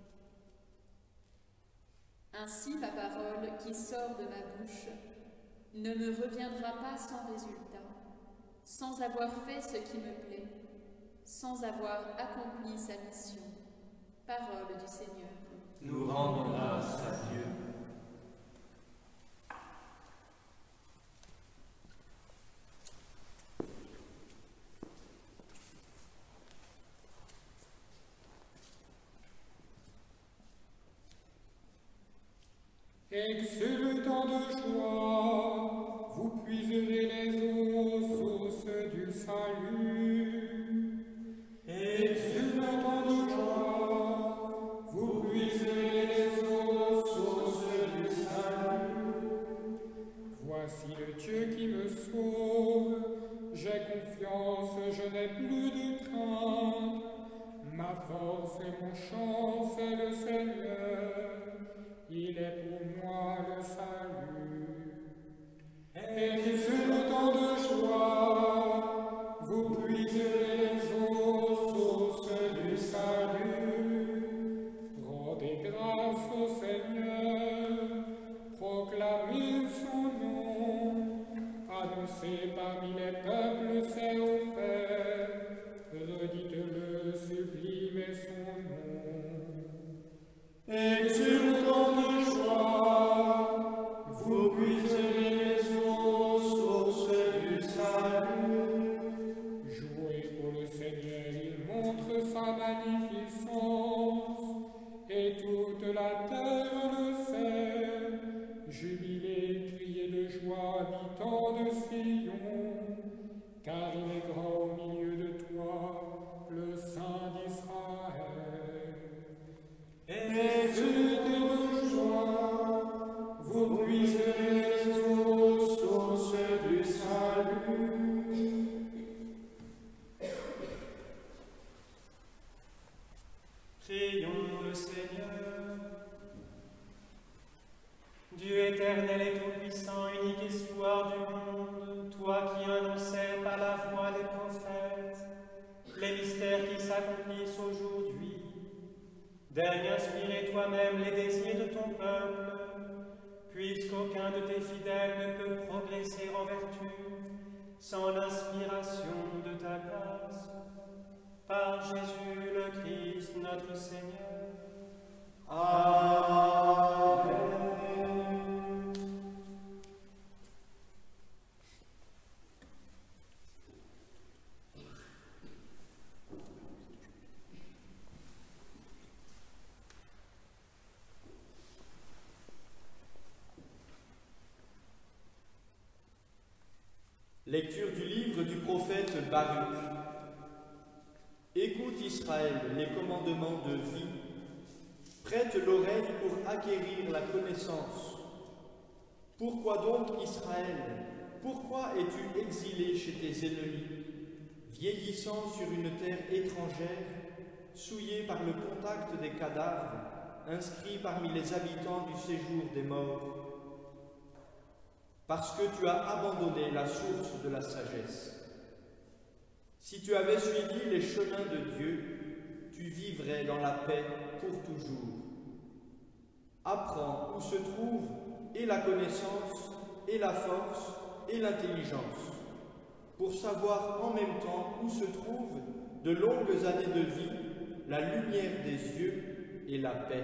Ainsi ma parole qui sort de ma bouche ne me reviendra pas sans résultat, sans avoir fait ce qui me plaît, sans avoir accompli sa mission. Parole du Seigneur. Nous rendons grâce à Dieu. Exultant de joie, Voici le Dieu qui me sauve. J'ai confiance, je n'ai plus de crainte. Ma force et mon chant, c'est le Seigneur. Il est pour moi le salut. Et sur le temps de joie, vous puiserez les eaux, sources du salut. Rendez grâce au Seigneur, proclamez son nom, annoncez parmi les peuples ses offres, redites-le, sublimez son nom. Et sur le temps de joie, vous puiserez les eaux, sources du salut. Jouez pour le Seigneur, il montre sa magnificence, et toute la terre le sait. Jubilez, criez de joie, habitants de Sion, car il est grand au milieu de toi, le Saint d'Israël. Et exultez de joie, vous puiserez les eaux, sources du salut. Prions le Seigneur. Dieu éternel et tout-puissant, unique espoir du monde, toi qui annonçais par la voix des prophètes les mystères qui s'accomplissent aujourd'hui, daigne inspirer toi-même les désirs de ton peuple, puisqu'aucun de tes fidèles ne peut progresser en vertu sans l'inspiration de ta grâce. Par Jésus le Christ, notre Seigneur. Amen. Lecture du livre du prophète Baruch. Écoute Israël, les commandements de vie. Prête l'oreille pour acquérir la connaissance. Pourquoi donc, Israël, pourquoi es-tu exilé chez tes ennemis, vieillissant sur une terre étrangère, souillé par le contact des cadavres, inscrit parmi les habitants du séjour des morts? Parce que tu as abandonné la source de la sagesse. Si tu avais suivi les chemins de Dieu, tu vivrais dans la paix pour toujours. Apprends où se trouve et la connaissance, et la force, et l'intelligence, pour savoir en même temps où se trouvent de longues années de vie, la lumière des yeux et la paix.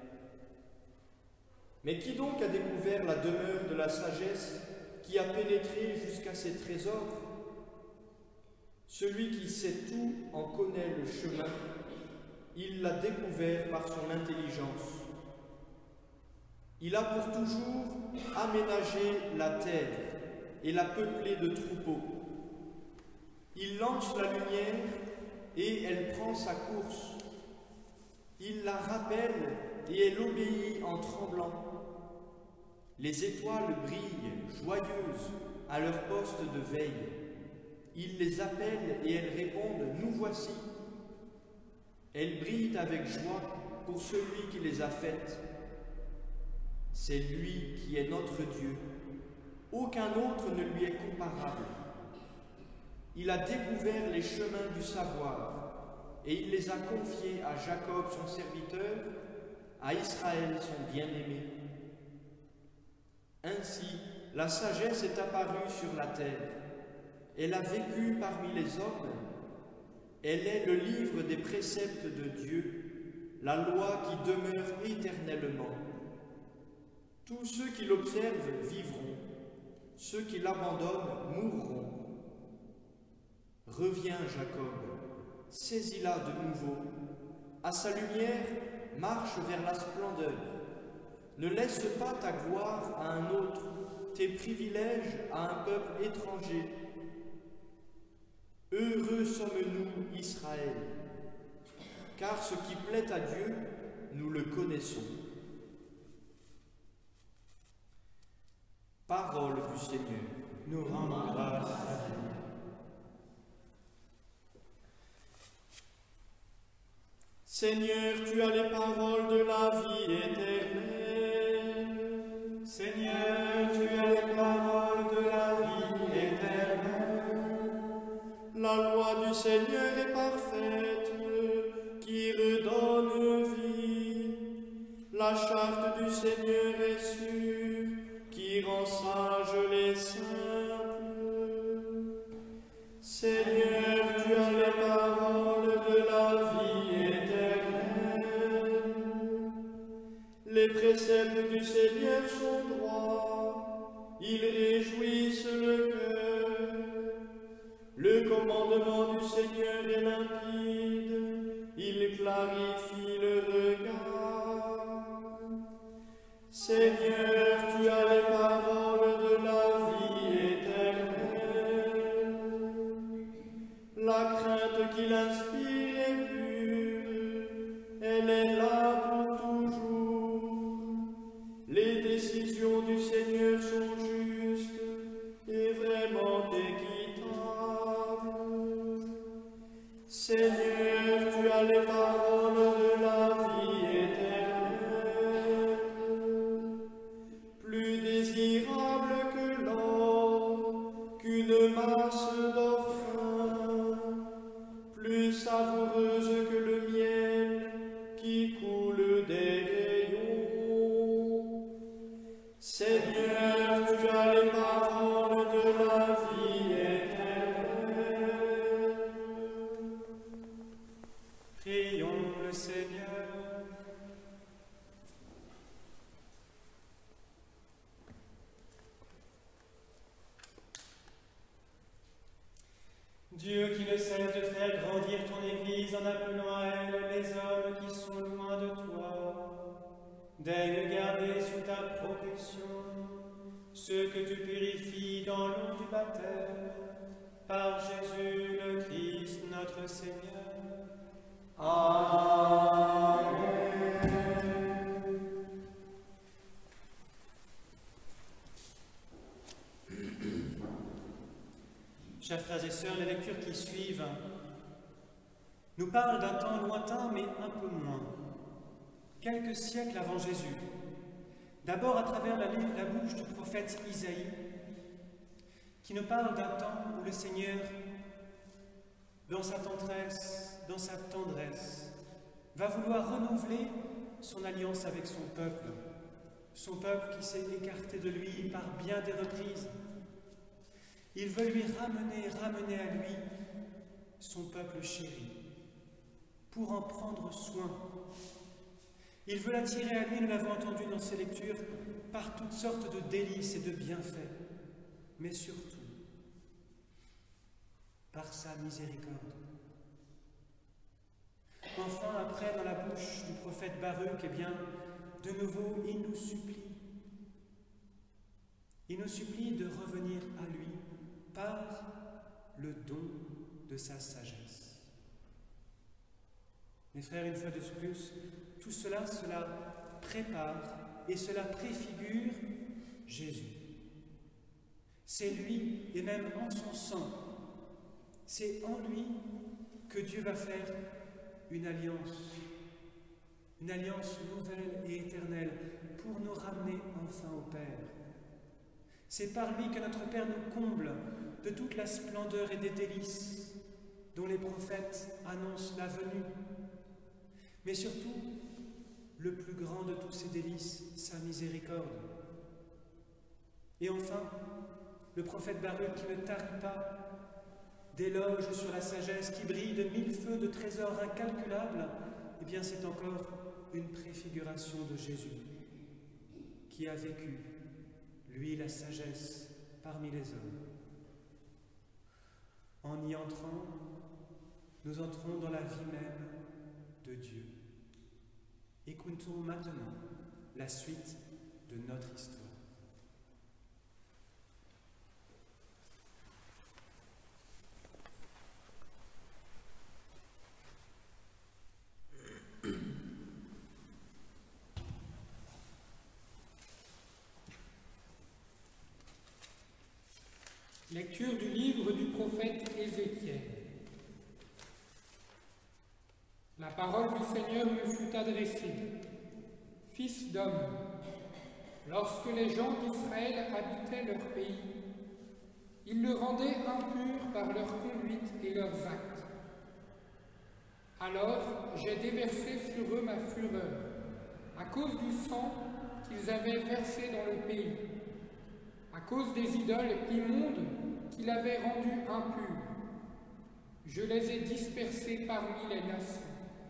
Mais qui donc a découvert la demeure de la sagesse, qui a pénétré jusqu'à ses trésors? Celui qui sait tout en connaît le chemin, il l'a découvert par son intelligence. Il a pour toujours aménagé la terre et l'a peuplée de troupeaux. Il lance la lumière et elle prend sa course. Il la rappelle et elle obéit en tremblant. Les étoiles brillent, joyeuses, à leur poste de veille. Il les appelle et elles répondent « Nous voici ». Elles brillent avec joie pour celui qui les a faites. C'est lui qui est notre Dieu. Aucun autre ne lui est comparable. Il a découvert les chemins du savoir et il les a confiés à Jacob son serviteur, à Israël son bien-aimé. Ainsi, la sagesse est apparue sur la terre. Elle a vécu parmi les hommes. Elle est le livre des préceptes de Dieu, la loi qui demeure éternellement. Tous ceux qui l'observent vivront, ceux qui l'abandonnent mourront. Reviens, Jacob, saisis-la de nouveau. À sa lumière, marche vers la splendeur. Ne laisse pas ta gloire à un autre, tes privilèges à un peuple étranger. Heureux sommes-nous, Israël, car ce qui plaît à Dieu, nous le connaissons. Parole du Seigneur. Nous rendons grâce à Dieu. Seigneur, tu as les paroles de la vie éternelle. Seigneur, tu as les paroles de la vie éternelle. La loi du Seigneur est parfaite, qui redonne vie. La charte du Seigneur est sûre, qui rend sages les simples. Seigneur, tu as les paroles de la vie éternelle. Les préceptes du Seigneur sont droits, ils réjouissent le cœur. Le commandement du Seigneur est limpide, il clarifie le regard. Seigneur, tu as les paroles de la vie éternelle. La crainte qu'il inspire est pure, elle est là pour toujours. Les décisions du Seigneur sont justes et vraiment équitables. Seigneur, tu as les paroles de la vie éternelle. Plus désirable que l'or, qu'une masse d'or fin, plus savoureuse que le miel qui coule des rayons. Seigneur, tu as les paroles de la vie éternelle. Prions le Seigneur. Dieu qui ne cesse de faire grandir ton Église en appelant à elle les hommes qui sont loin de toi, daigne garder sous ta protection ceux que tu purifies dans l'eau du baptême, par Jésus le Christ notre Seigneur. Amen. Chers frères et sœurs, les lectures qui suivent nous parlent d'un temps lointain, mais un peu moins, quelques siècles avant Jésus. D'abord à travers la bouche du prophète Isaïe, qui nous parle d'un temps où le Seigneur, dans sa tendresse, va vouloir renouveler son alliance avec son peuple qui s'est écarté de lui par bien des reprises. Il veut lui ramener à lui son peuple chéri, pour en prendre soin. Il veut l'attirer à lui, nous l'avons entendu dans ces lectures, par toutes sortes de délices et de bienfaits, mais surtout par sa miséricorde. Enfin, après, dans la bouche du prophète Baruch, eh bien, de nouveau, il nous supplie de revenir à lui par le don de sa sagesse. Mes frères, une fois de plus, tout cela prépare et cela préfigure Jésus. C'est lui, et même en son sang, c'est en lui que Dieu va faire une alliance nouvelle et éternelle pour nous ramener enfin au Père. C'est par lui que notre Père nous comble de toute la splendeur et des délices dont les prophètes annoncent la venue. Mais surtout, le plus grand de tous ces délices, sa miséricorde. Et enfin, le prophète Baruch qui ne tarit pas d'éloges sur la sagesse qui brille de 1000 feux de trésors incalculables, eh bien c'est encore une préfiguration de Jésus qui a vécu, lui, la sagesse parmi les hommes. En y entrant, nous entrons dans la vie même de Dieu. Écoutons maintenant la suite de notre histoire. Lecture du livre du prophète Ézéchiel. La parole du Seigneur me fut adressée. Fils d'homme, lorsque les gens d'Israël habitaient leur pays, ils le rendaient impur par leur conduite et leurs actes. Alors j'ai déversé sur eux ma fureur, à cause du sang qu'ils avaient versé dans le pays, à cause des idoles immondes qu'il avait rendus impurs. Je les ai dispersés parmi les nations.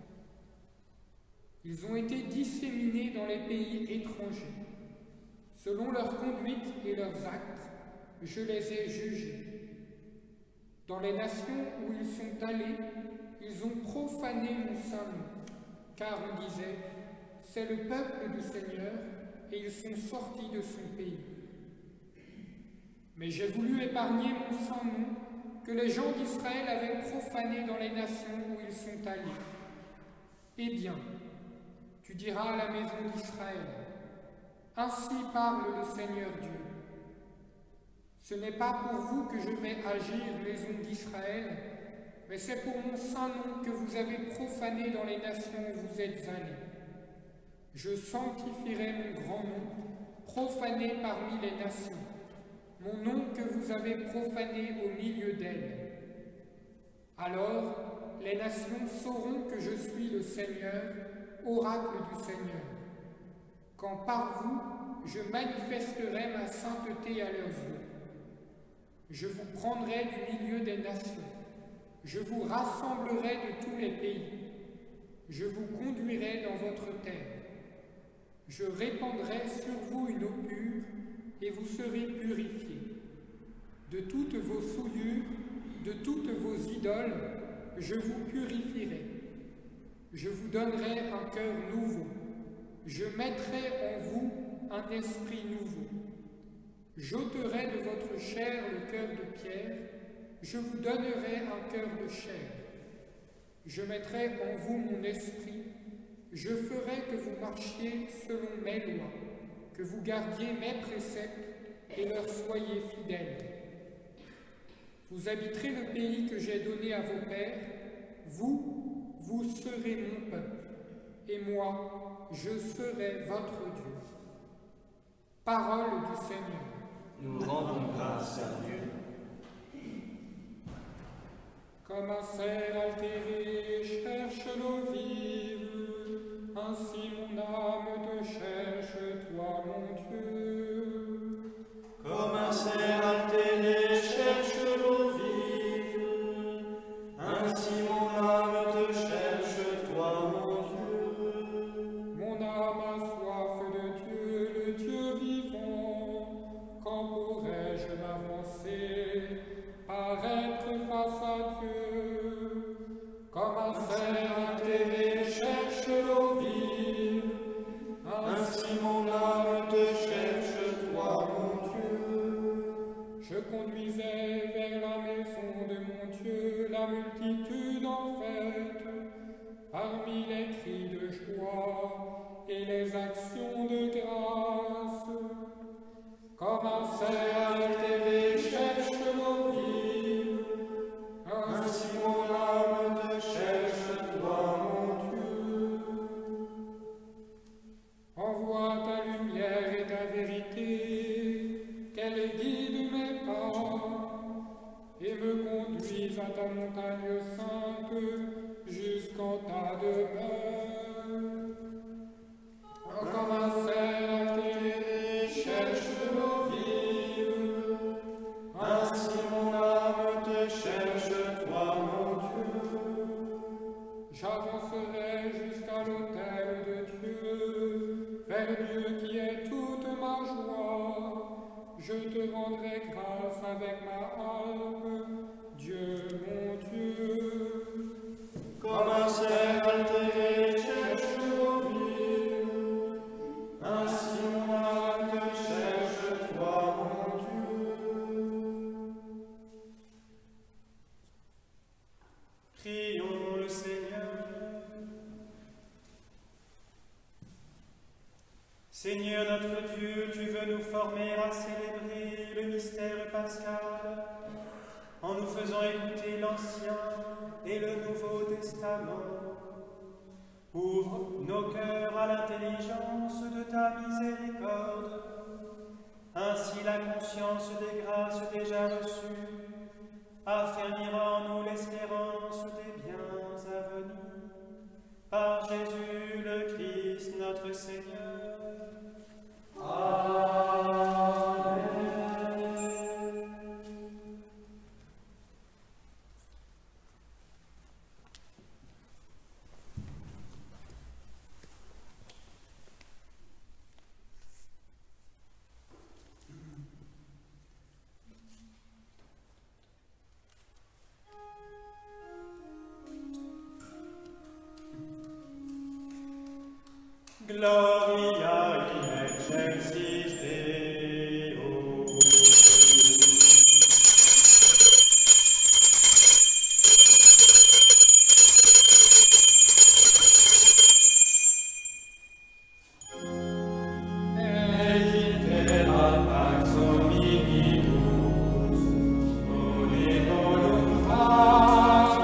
Ils ont été disséminés dans les pays étrangers. Selon leur conduite et leurs actes, je les ai jugés. Dans les nations où ils sont allés, ils ont profané mon saint nom, car on disait, c'est le peuple du Seigneur, et ils sont sortis de son pays. Mais j'ai voulu épargner mon saint nom, que les gens d'Israël avaient profané dans les nations où ils sont allés. Eh bien, tu diras à la maison d'Israël, ainsi parle le Seigneur Dieu. Ce n'est pas pour vous que je vais agir, maison d'Israël, mais c'est pour mon saint nom que vous avez profané dans les nations où vous êtes allés. Je sanctifierai mon grand nom, profané parmi les nations, mon nom que vous avez profané au milieu d'elles. Alors, les nations sauront que je suis le Seigneur, oracle du Seigneur, quand par vous, je manifesterai ma sainteté à leurs yeux. Je vous prendrai du milieu des nations, je vous rassemblerai de tous les pays, je vous conduirai dans votre terre. Je répandrai sur vous une eau pure, et vous serez purifiés. De toutes vos souillures, de toutes vos idoles, je vous purifierai. Je vous donnerai un cœur nouveau. Je mettrai en vous un esprit nouveau. J'ôterai de votre chair le cœur de pierre, je vous donnerai un cœur de chair. Je mettrai en vous mon esprit, je ferai que vous marchiez selon mes lois, que vous gardiez mes préceptes et leur soyez fidèles. Vous habiterez le pays que j'ai donné à vos pères, vous serez mon peuple, et moi, je serai votre Dieu. Parole du Seigneur. Nous rendons grâce à Dieu. Comme un cerf altéré cherche l'eau vive, ainsi mon âme te cherche, toi mon Dieu. Comme un cerf altéré cherche l'eau vive, ainsi mon âme te cherche, toi mon Dieu. Mon âme a soif de Dieu, le Dieu vivant. Quand pourrais-je m'avancer, paraître face à Dieu? Comme un cerf altéré cherche l'eau vive, ainsi mon âme te cherche, toi mon Dieu. je conduisais vers la maison de mon Dieu la multitude en fête, parmi les cris de joie et les actions de grâce. Comme un cerf altéré cherche l'eau vive, ainsi mon âme te cherche, toi mon Dieu. envoie ta lumière et ta vérité, qu'elle guide mes pas, et me conduise à ta montagne sainte, jusqu'en ta demeure. Comme un cerf altéré cherche l'eau vive, Ainsi mon âme te cherche, toi mon Dieu. j'avancerai jusqu'à l'autel de Dieu, vers Dieu qui est toute ma joie. Je te rendrai grâce avec ma harpe, Dieu mon Dieu. Comme un cerf altéré cherche l'eau vive, ainsi mon âme te cherche, toi mon Dieu. Prions le Seigneur. Seigneur notre Dieu, tu veux nous former à célébrer le mystère pascal, en nous faisant écouter l'Ancien et le Nouveau Testament. Ouvre nos cœurs à l'intelligence de ta miséricorde. Ainsi la conscience des grâces déjà reçues affermira en nous l'espérance des biens à venir. Par Jésus le Christ notre Seigneur. Amen. Gloria in excelsis Deo. Et in terra pax hominibus, bone voluntatis,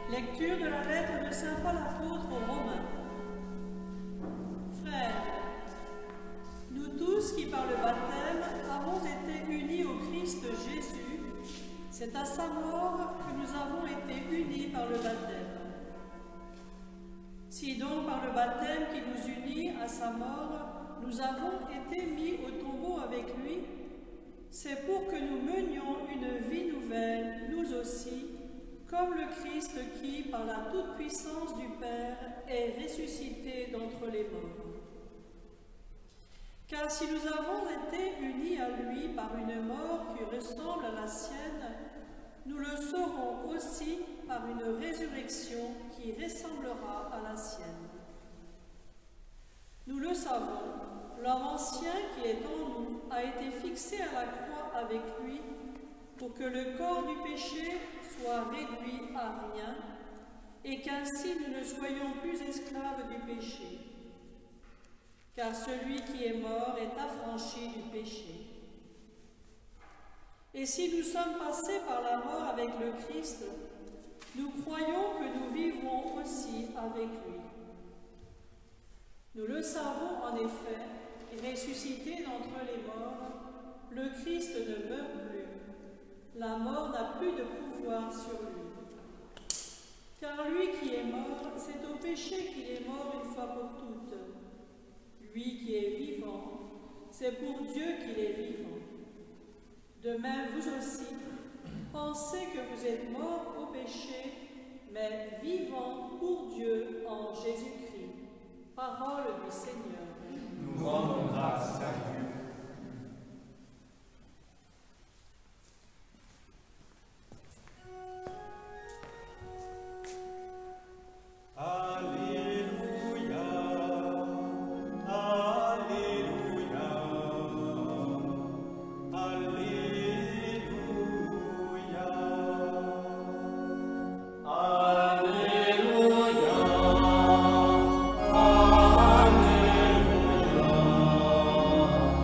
Lecture de la lettre de saint Paul apôtre aux Romains. Frères, nous tous qui par le baptême avons été unis au Christ Jésus, c'est à sa mort que nous avons été unis par le baptême. Si donc par le baptême qui nous unit à sa mort, nous avons été mis au tombeau avec lui, c'est pour que nous menions une vie nouvelle, nous aussi, comme le Christ qui, par la toute-puissance du Père, est ressuscité d'entre les morts. Car si nous avons été unis à lui par une mort qui ressemble à la sienne, nous le serons aussi par une résurrection qui ressemblera à la sienne. Nous le savons, l'homme ancien qui est en nous a été fixé à la croix avec lui pour que le corps du péché soit réduit à rien et qu'ainsi nous ne soyons plus esclaves du péché. Car celui qui est mort est affranchi du péché. Et si nous sommes passés par la mort avec le Christ, nous croyons que nous vivrons aussi avec lui. Nous le savons en effet, ressuscité d'entre les morts, le Christ ne meurt plus. La mort n'a plus de pouvoir sur lui. Car lui qui est mort, c'est au péché qu'il est mort une fois pour toutes. Lui qui est vivant, c'est pour Dieu qu'il est vivant. De même, vous aussi, pensez que vous êtes morts au péché, mais vivants pour Dieu en Jésus-Christ. Parole du Seigneur. Nous rendons grâce à Dieu. Alléluia.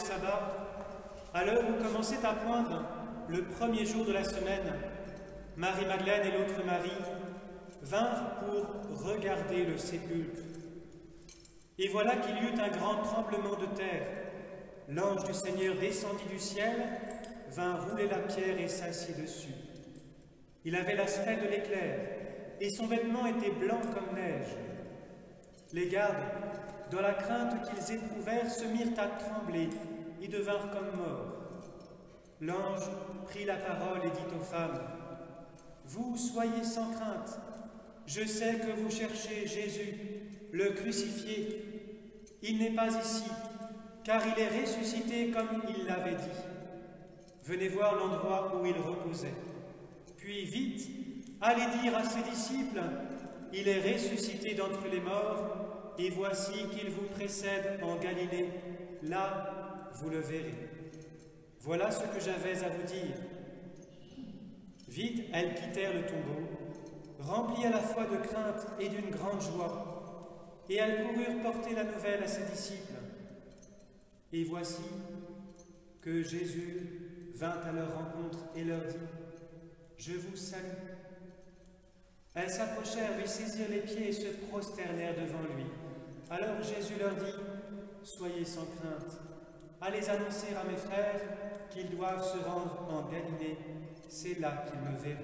sabbat, à l'heure où commençait à poindre le premier jour de la semaine, Marie-Madeleine et l'autre Marie vinrent pour regarder le sépulcre. Et voilà qu'il y eut un grand tremblement de terre. L'ange du Seigneur descendit du ciel, vint rouler la pierre et s'assit dessus. Il avait l'aspect de l'éclair, et son vêtement était blanc comme neige. Les gardes, dans la crainte qu'ils éprouvèrent, se mirent à trembler et devinrent comme morts. L'ange prit la parole et dit aux femmes, « Vous soyez sans crainte, je sais que vous cherchez Jésus, le crucifié. Il n'est pas ici, car il est ressuscité comme il l'avait dit. Venez voir l'endroit où il reposait. Puis vite, allez dire à ses disciples, il est ressuscité d'entre les morts, et voici qu'il vous précède en Galilée. Là, vous le verrez. Voilà ce que j'avais à vous dire. » Vite, elles quittèrent le tombeau, remplies à la fois de crainte et d'une grande joie, et elles coururent porter la nouvelle à ses disciples. Et voici que Jésus vint à leur rencontre et leur dit, « Je vous salue. » Elles s'approchèrent, lui saisirent les pieds et se prosternèrent devant lui. Alors Jésus leur dit, « Soyez sans crainte. Allez annoncer à mes frères qu'ils doivent se rendre en Galilée. C'est là qu'ils me verront. »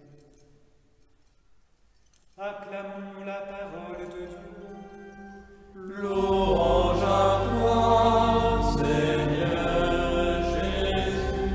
Acclamons la parole de Dieu. Louange à toi, Seigneur Jésus.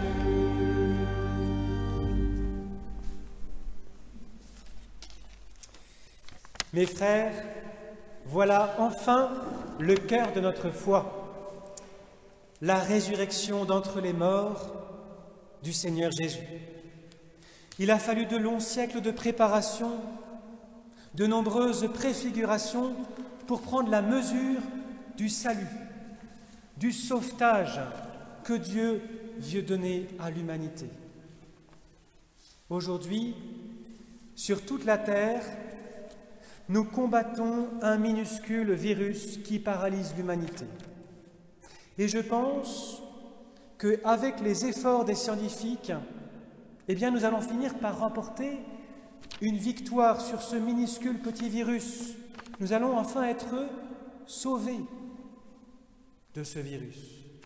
Mes frères, voilà enfin le cœur de notre foi, la résurrection d'entre les morts du Seigneur Jésus. Il a fallu de longs siècles de préparation, de nombreuses préfigurations pour prendre la mesure du salut, du sauvetage que Dieu veut donner à l'humanité. Aujourd'hui, sur toute la terre, nous combattons un minuscule virus qui paralyse l'humanité. Et je pense qu'avec les efforts des scientifiques, eh bien, nous allons finir par remporter une victoire sur ce minuscule petit virus. Nous allons enfin être sauvés de ce virus.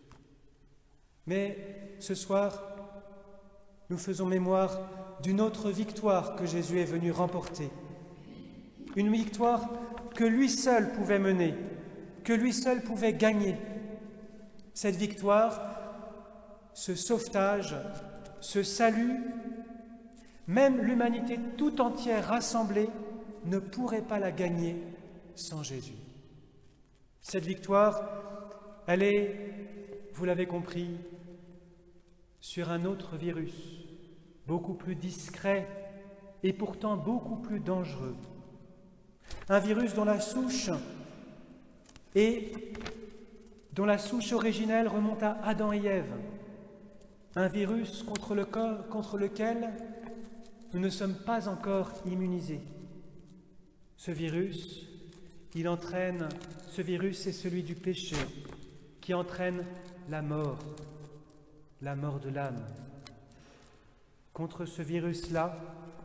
Mais ce soir, nous faisons mémoire d'une autre victoire que Jésus est venu remporter. Une victoire que lui seul pouvait mener, que lui seul pouvait gagner. Cette victoire, ce sauvetage, ce salut, même l'humanité tout entière rassemblée ne pourrait pas la gagner sans Jésus. Cette victoire, elle est, vous l'avez compris, sur un autre virus, beaucoup plus discret et pourtant beaucoup plus dangereux. Un virus dont la souche originelle remonte à Adam et Ève. Un virus contre lequel nous ne sommes pas encore immunisés. Ce virus c'est celui du péché, qui entraîne la mort de l'âme. Contre ce virus-là,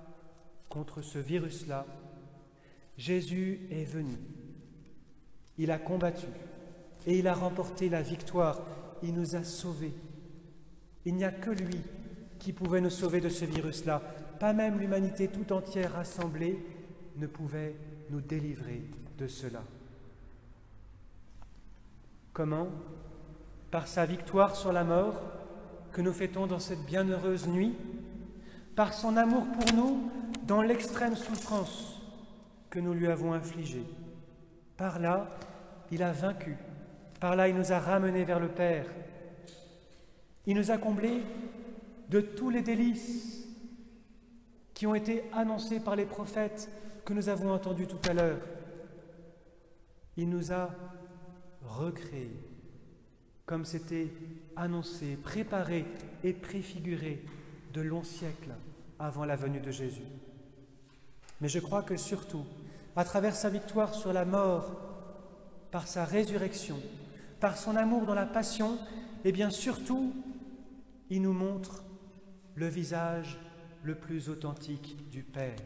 Jésus est venu. Il a combattu et il a remporté la victoire. Il nous a sauvés. Il n'y a que lui qui pouvait nous sauver de ce virus-là. Pas même l'humanité tout entière rassemblée ne pouvait nous délivrer de cela. Comment? Par sa victoire sur la mort que nous fêtons dans cette bienheureuse nuit, par son amour pour nous dans l'extrême souffrance que nous lui avons infligée. Par là, il a vaincu. Par là, il nous a ramenés vers le Père. Il nous a comblés de tous les délices qui ont été annoncés par les prophètes que nous avons entendus tout à l'heure. Il nous a recréés, comme c'était annoncé, préparé et préfiguré de longs siècles avant la venue de Jésus. Mais je crois que surtout, à travers sa victoire sur la mort, par sa résurrection, par son amour dans la passion, et bien surtout, il nous montre le visage le plus authentique du Père.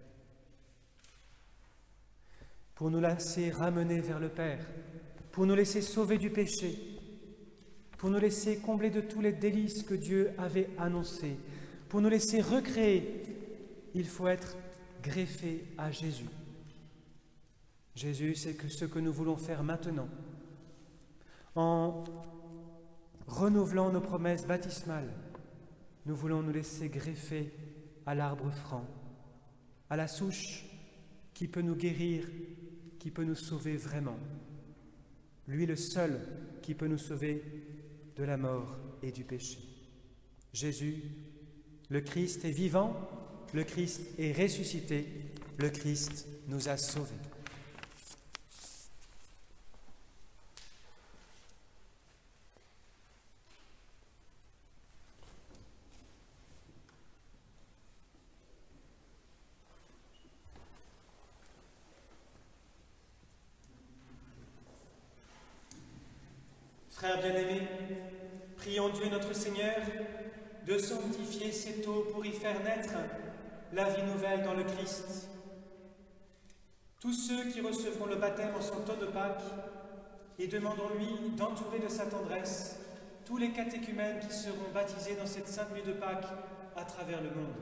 Pour nous laisser ramener vers le Père, pour nous laisser sauver du péché, pour nous laisser combler de tous les délices que Dieu avait annoncés, pour nous laisser recréer, il faut être greffé à Jésus. Jésus, c'est ce que nous voulons faire maintenant, en renouvelant nos promesses baptismales. Nous voulons nous laisser greffer à l'arbre franc, à la souche qui peut nous guérir, qui peut nous sauver vraiment. Lui le seul qui peut nous sauver de la mort et du péché. Jésus, le Christ est vivant, le Christ est ressuscité, le Christ nous a sauvés. Frères bien-aimés, prions Dieu notre Seigneur de sanctifier cette eau pour y faire naître la vie nouvelle dans le Christ. Tous ceux qui recevront le baptême en son temps de Pâques, et demandons-lui d'entourer de sa tendresse tous les catéchumènes qui seront baptisés dans cette sainte nuit de Pâques à travers le monde.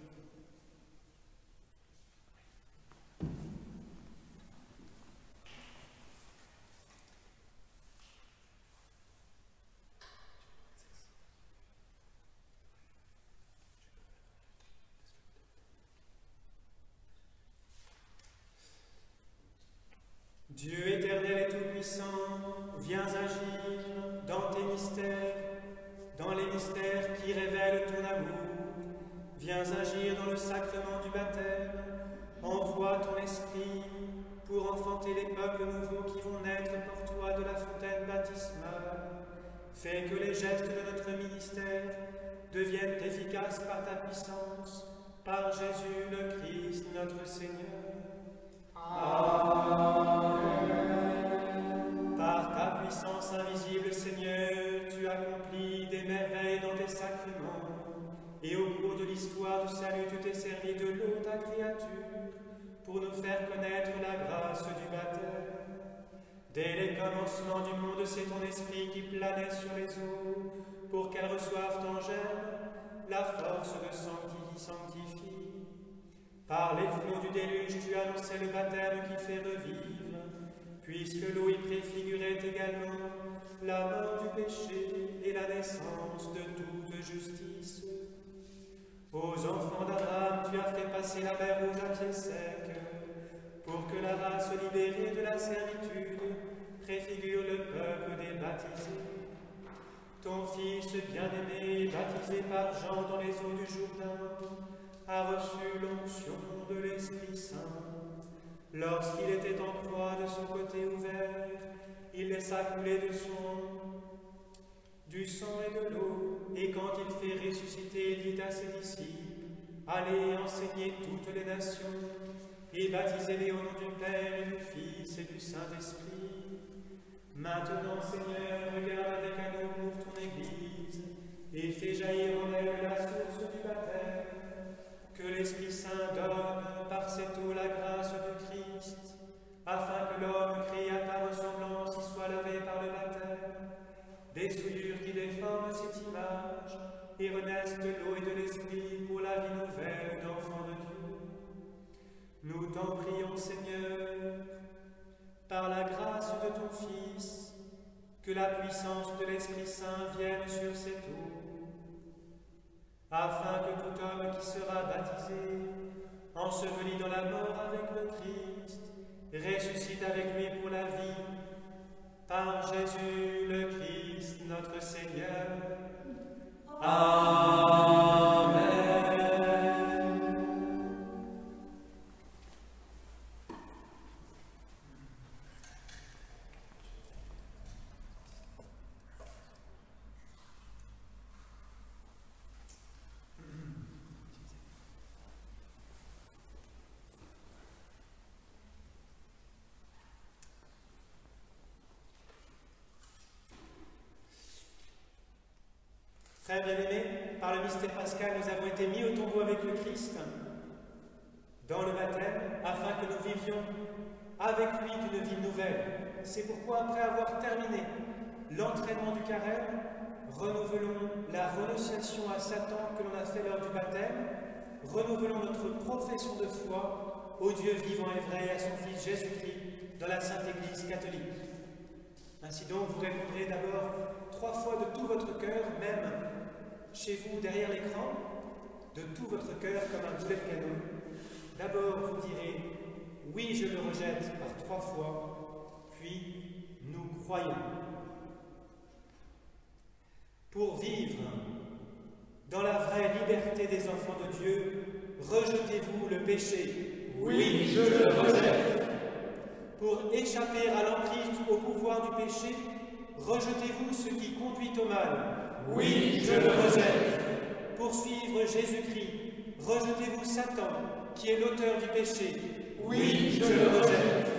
Dieu éternel et tout-puissant, viens agir dans tes mystères, dans les mystères qui révèlent ton amour. Viens agir dans le sacrement du baptême, envoie ton esprit pour enfanter les peuples nouveaux qui vont naître pour toi de la fontaine baptismale. Fais que les gestes de notre ministère deviennent efficaces par ta puissance, par Jésus le Christ notre Seigneur. Amen. Par ta puissance invisible, Seigneur, tu accomplis des merveilles dans tes sacrements, et au cours de l'histoire du salut, tu t'es servi de l'eau, ta créature, pour nous faire connaître la grâce du baptême. Dès les commencements du monde, c'est ton esprit qui planait sur les eaux, pour qu'elles reçoivent en germe la force de sang qui sanctifie. Par les flots du déluge, tu annonçais le baptême qui fait revivre, puisque l'eau y préfigurait également la mort du péché et la naissance de toute justice. Aux enfants d'Abraham, tu as fait passer la mer Rouge à pied sec, pour que la race libérée de la servitude préfigure le peuple des baptisés. Ton Fils bien-aimé, baptisé par Jean dans les eaux du Jourdain, a reçu l'onction de l'Esprit Saint. Lorsqu'il était en proie de son côté ouvert, il laissa couler du sang et de l'eau, et quand il fait ressusciter, il dit à ses disciples, allez enseigner toutes les nations, et baptisez-les au nom du Père et du Fils et du Saint-Esprit. Maintenant, Seigneur, regarde avec amour ton Église, et fais jaillir en elle la source du baptême, que l'Esprit Saint donne par cette eau la grâce du Christ, afin que l'homme créé à ta ressemblance y soit lavé par le baptême, des souillures qui déforment cette image et renaissent de l'eau et de l'Esprit pour la vie nouvelle d'enfants de Dieu. Nous t'en prions, Seigneur, par la grâce de ton Fils, que la puissance de l'Esprit Saint vienne sur cette eau, afin que tout homme qui sera baptisé, enseveli dans la mort avec le Christ, ressuscite avec lui pour la vie, par Jésus le Christ notre Seigneur. Amen. mystère pascal, nous avons été mis au tombeau avec le Christ dans le baptême, afin que nous vivions avec lui d'une vie nouvelle. C'est pourquoi, après avoir terminé l'entraînement du carême, renouvelons la renonciation à Satan que l'on a fait lors du baptême, renouvelons notre profession de foi au Dieu vivant et vrai et à son Fils Jésus-Christ dans la Sainte Église catholique. Ainsi donc, vous répondrez d'abord 3 fois de tout votre cœur, même chez vous derrière l'écran, de tout votre cœur comme un boulet de canon. D'abord, vous direz « Oui, je le rejette » par 3 fois, puis « Nous croyons ». Pour vivre dans la vraie liberté des enfants de Dieu, rejetez-vous le péché. Oui, je le rejette. Pour échapper à l'emprise au pouvoir du péché, rejetez-vous ce qui conduit au mal. Oui, je le rejette. Pour suivre Jésus-Christ, rejetez-vous Satan, qui est l'auteur du péché. Oui, je le rejette.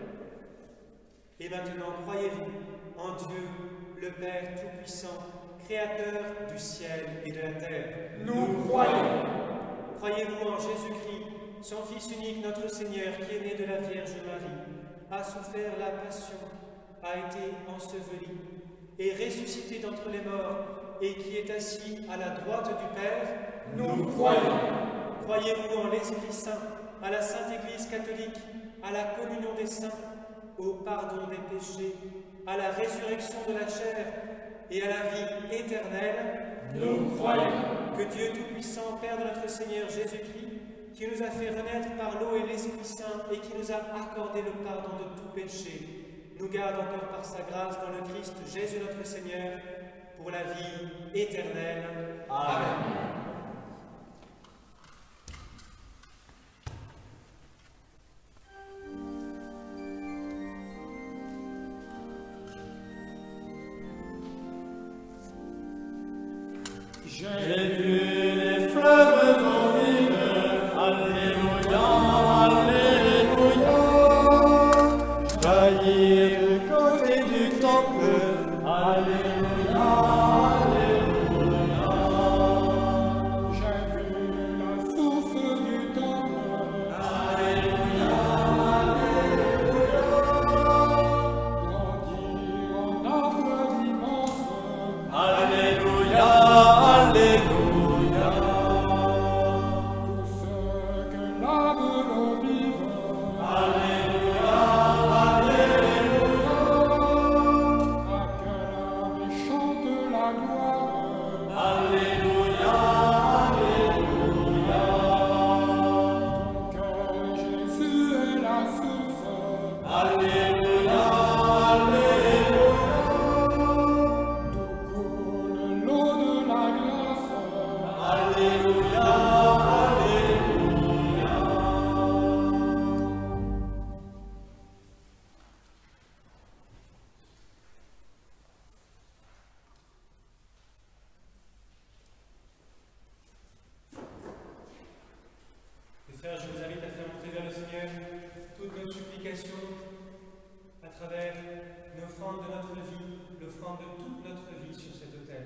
Et maintenant, croyez-vous en Dieu, le Père Tout-Puissant, Créateur du ciel et de la terre. Nous croyons. Croyez-vous en Jésus-Christ, son Fils unique, notre Seigneur, qui est né de la Vierge Marie, a souffert la passion, a été enseveli, et ressuscité d'entre les morts, et qui est assis à la droite du Père? Nous croyons. Croyez-vous en l'Esprit Saint, à la Sainte Église catholique, à la communion des saints, au pardon des péchés, à la résurrection de la chair et à la vie éternelle? Nous croyons. Que Dieu Tout-Puissant, Père de notre Seigneur Jésus-Christ, qui nous a fait renaître par l'eau et l'Esprit Saint et qui nous a accordé le pardon de tout péché, nous garde encore par sa grâce dans le Christ Jésus notre Seigneur, pour la vie éternelle. Amen. J'ai vu les fleuves d'eau vive, Alléluia, Alléluia, jaillir du côté du temple, Alléluia, Alléluia. J'ai vu la source du temple, Alléluia, Alléluia, grandir en arbre immense, Alléluia, Alléluia. tout ce que lave l'eau vive, Alléluia, Alléluia, acclame et chante la gloire, Alléluia, Alléluia, que Jésus est la source, Alléluia, Alléluia, d'où coule l'eau de la grâce, Alléluia, Alléluia. Mes frères, je vous invite à faire monter vers le Seigneur toutes nos supplications à travers l'offrande de notre vie, l'offrande de toute notre vie sur cet autel.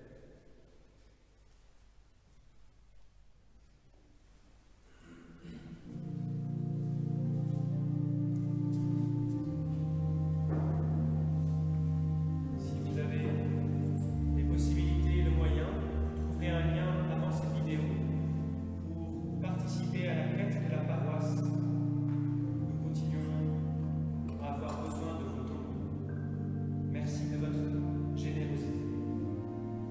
Si vous avez les possibilités et le moyen, vous trouverez un lien avant cette vidéo pour participer à la quête de la paroisse. Nous continuons à avoir besoin de vos dons. Merci de votre générosité.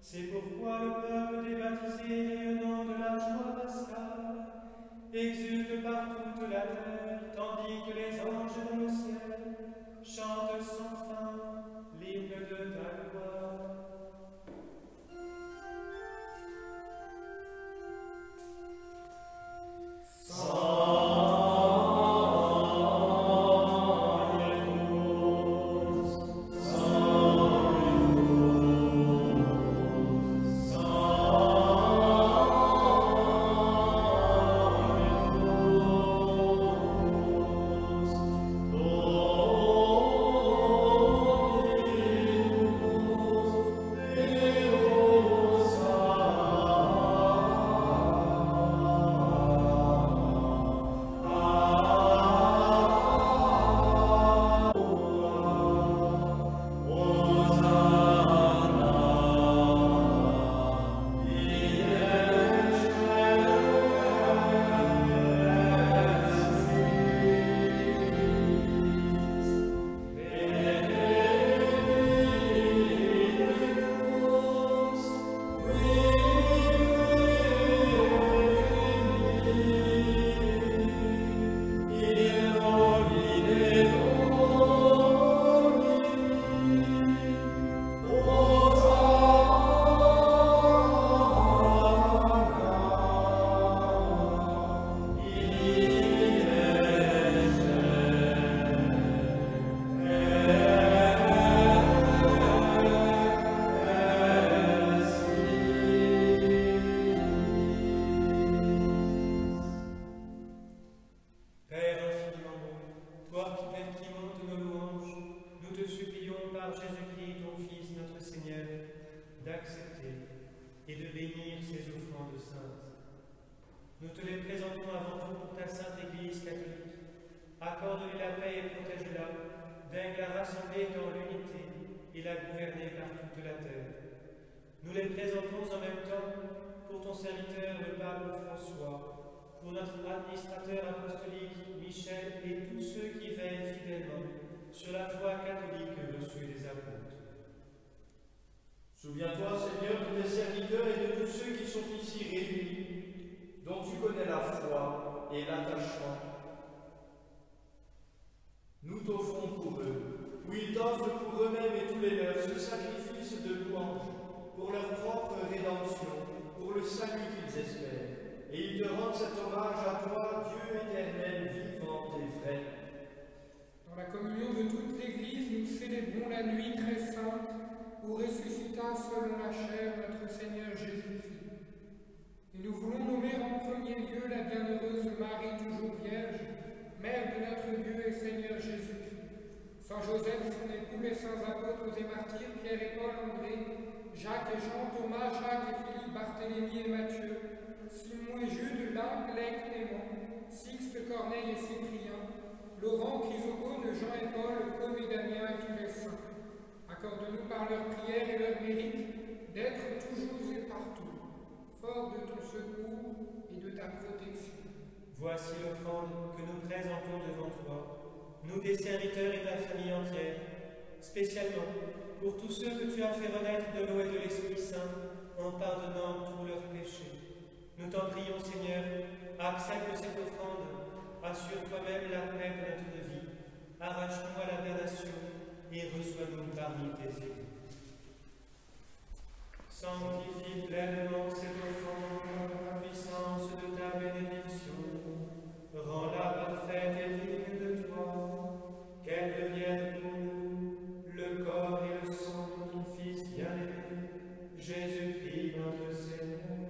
C'est pourquoi le peuple des baptisés, rayonnant de la joie pascale, exulte par toute la terre, tandis que les anges dans le ciel chantent sans fin l'hymne de ta gloire. Nous te les présentons avant tout pour ta sainte Église catholique. Accorde-lui la paix et protège-la, dingue la rassembler dans l'unité et la gouverner par toute la terre. Nous les présentons en même temps pour ton serviteur le pape François, pour notre administrateur apostolique Michel et tous ceux qui veillent fidèlement sur la foi catholique reçue des apôtres. Souviens-toi, Seigneur, de tes serviteurs et de tous ceux qui sont ici réunis, dont tu connais la foi et l'attachement. Nous t'offrons pour eux, ou ils t'offrent pour eux-mêmes et tous les leurs, ce sacrifice de louange, pour leur propre rédemption, pour le salut qu'ils espèrent. Et ils te rendent cet hommage à toi, Dieu éternel, vivant et vrai. Dans la communion de toute l'Église, nous célébrons la nuit très sainte où ressuscita selon la chair notre Seigneur Jésus-Christ. Et nous voulons nommer en premier lieu la bienheureuse Marie, toujours Vierge, Mère de notre Dieu et Seigneur Jésus-Christ, Saint Joseph, son époux, les saints apôtres et martyrs, Pierre et Paul, André, Jacques et Jean, Thomas, Jacques et Philippe, Barthélemy et Matthieu, Simon et Jude, Lac, Clément, Sixte, Corneille et Cyprien, Laurent, Chrysogone, Jean et Paul, Paul et Damien et tous les saints. Accorde-nous par leurs prières et leurs mérites d'être toujours et partout fort de ton secours et de ta protection. Voici l'offrande que nous présentons devant toi, nous des serviteurs et ta famille entière, spécialement pour tous ceux que tu as fait renaître de l'eau et de l'Esprit Saint en pardonnant tous leurs péchés. Nous t'en prions, Seigneur, accepte cette offrande, assure toi-même la paix de notre vie, arrache-nous à la damnation et reçois-nous parmi tes élus. Sanctifie pleinement cette offrande par la puissance de ta bénédiction. Rends-la parfaite et digne de toi, qu'elle devienne pour nous le corps et le sang de ton Fils bien-aimé, Jésus-Christ notre Seigneur.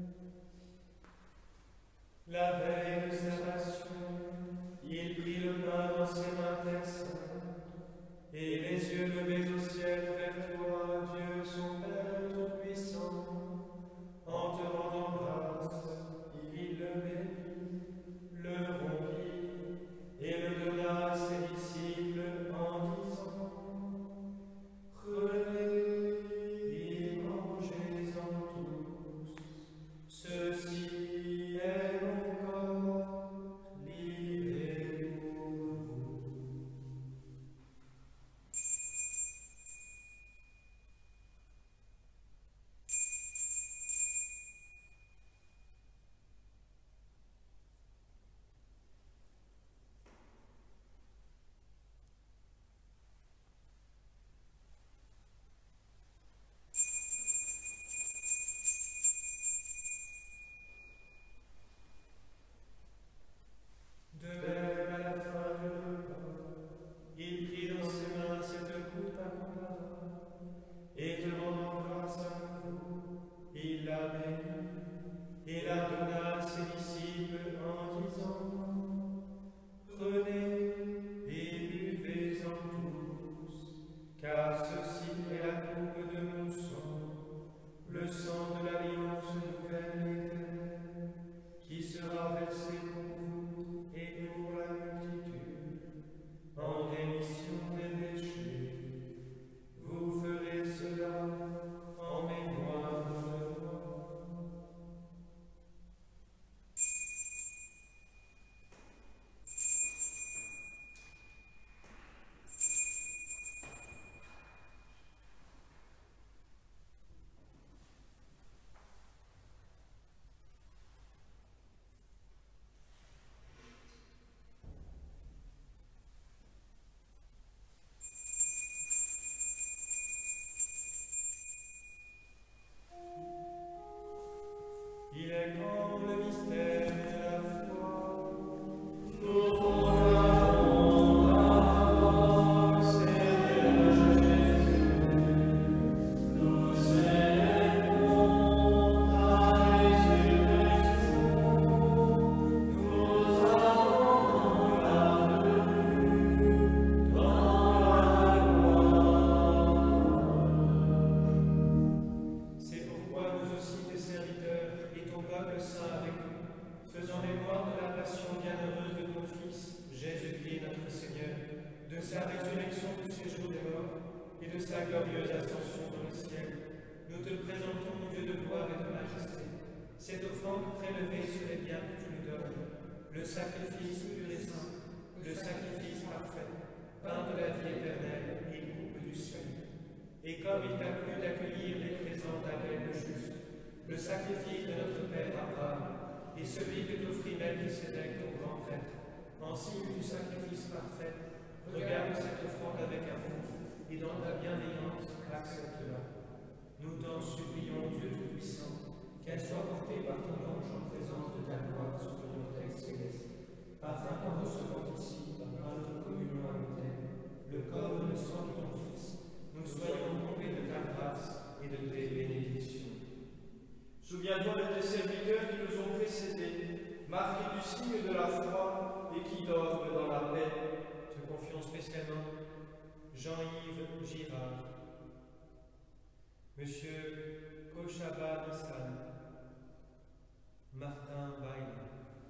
La veille de sa passion, il prit le pain dans ses mains très saintes, et les yeux levés au ciel vers toi, Dieu son Père Tout-Puissant, la bénit et la donna à ses disciples en disant: Prenez et buvez-en tous, car ceci est la coupe de mon sang, le sang de l'alliance nouvelle et éternelle, qui sera versé pour vous et pour la multitude, en rémission des péchés. Vous ferez cela en mémoire de moi. Il est grand le mystère de la foi. Nous proclamons ta mort, Seigneur Jésus. Nous célébrons ta résurrection. Nous attendons ta venue dans la gloire. C'est pourquoi nous aussi, tes serviteurs, ton peuple saint avec nous, faisant mémoire de la passion bienheureuse de ton Fils, Jésus-Christ notre Seigneur, de sa résurrection du séjour des morts et de sa glorieuse ascension dans le ciel. Nous te présentons, Dieu de gloire et de majesté, cette offrande prélevée sur les biens que tu nous donnes, le sacrifice pur et saint, le sacrifice parfait, pain de la vie éternelle et coupe du ciel. Et comme il t'a plu d'accueillir les présents d'Abel le juste, le sacrifice de notre Père Abraham et celui que t'offrit Melchisédek, ton grand prêtre, en signe du sacrifice parfait, regarde cette offrande avec amour et dans ta bienveillance, accepte-la. Nous t'en supplions, Dieu Tout-Puissant, qu'elle soit portée par ton ange en présence de ta gloire sur ton autel céleste, afin qu'en recevant ici, dans notre communion avec elle, le corps et le sang de ton Fils, nous soyons comblés de ta grâce et de tes bénédictions. Souviens-toi de tes serviteurs qui nous ont précédés, marqués du signe de la foi et qui dorment dans la paix. Te confions spécialement Jean-Yves Girard, Monsieur Kochaba Nissan, Martin Bail.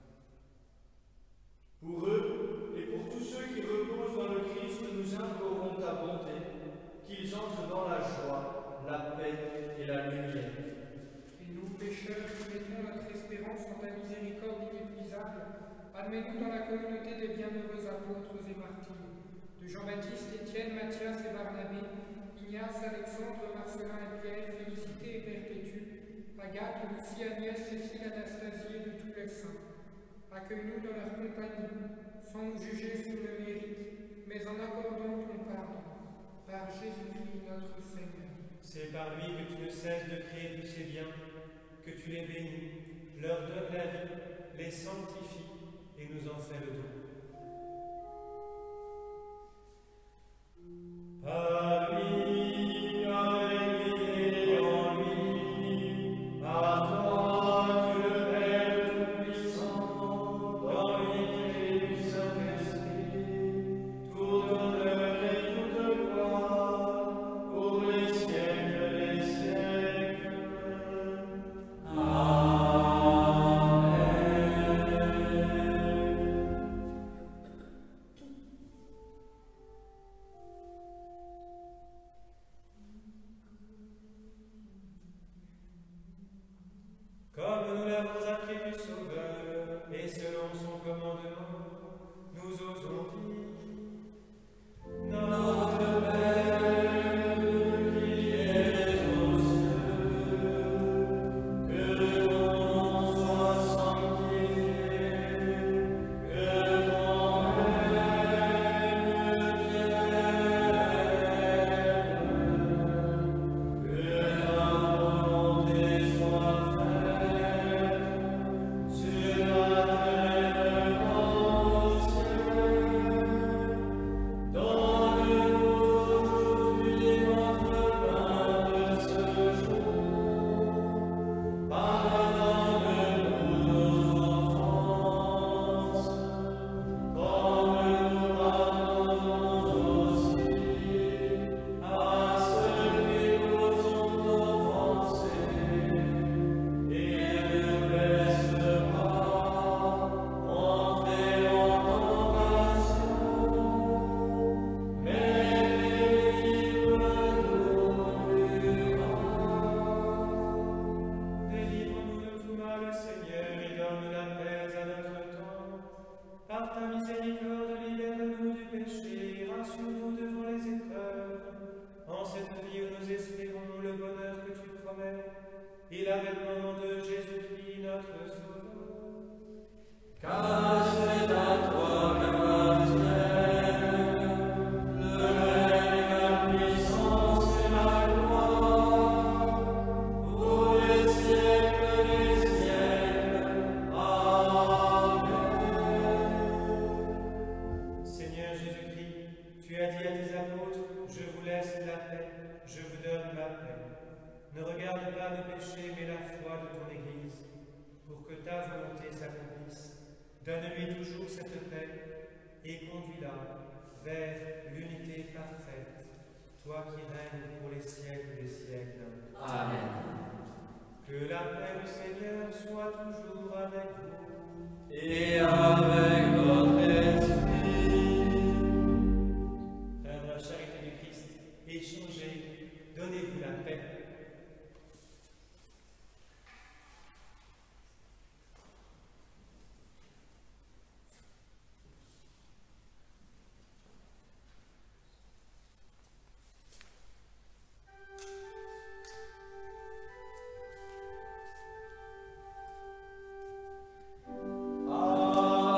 Pour eux et pour tous ceux qui reposent dans le Christ, nous implorons ta bonté, qu'ils entrent dans la joie, la paix et la lumière. Nous, pécheurs, qui mettons notre espérance en ta miséricorde inépuisable, admets-nous dans la communauté des bienheureux apôtres et martyrs, de Jean-Baptiste, Étienne, Matthias et Barnabé, Ignace, Alexandre, Marcelin et Pierre, Félicité et Perpétue, Agathe, Lucie, Agnès, Cécile, Anastasie et de tous les saints. Accueille-nous dans leur compagnie, sans nous juger sur le mérite, mais en accordant ton pardon, par Jésus-Christ notre Seigneur. C'est par lui que tu ne cesses de créer tous ces biens, que tu les bénis, leur donnes la vie, les sanctifies et nous en fais le don. Par lui, avec lui et en lui, à toi, Dieu le Père Tout-Puissant, dans l'unité du Saint-Esprit, tout honneur et toute gloire, pour les siècles des siècles. Comme nous l'avons appris du Sauveur, et selon son commandement, nous osons dire: Notre Père, qui es aux cieux, que ton nom soit sanctifié, que ton règne vienne, que ta volonté soit faite sur la terre comme au ciel. Donne-nous et l'avènement de Jésus-Christ notre Sauveur. Car c'est à toi la gloire éternelle, le règne, la puissance et la gloire, pour les siècles des siècles. Amen. Seigneur Jésus-Christ, tu as dit à tes apôtres, je vous laisse la paix, je vous donne ma paix. Ne regarde pas nos péchés, mais la foi de ton Église, pour que ta volonté s'accomplisse. Donne-lui toujours cette paix et conduis-la vers l'unité parfaite, toi qui règnes pour les siècles des siècles. Amen. Que la paix du Seigneur soit toujours avec vous. Et avec votre esprit. Frères de la charité du Christ, échangez, donnez-vous la paix. Amen.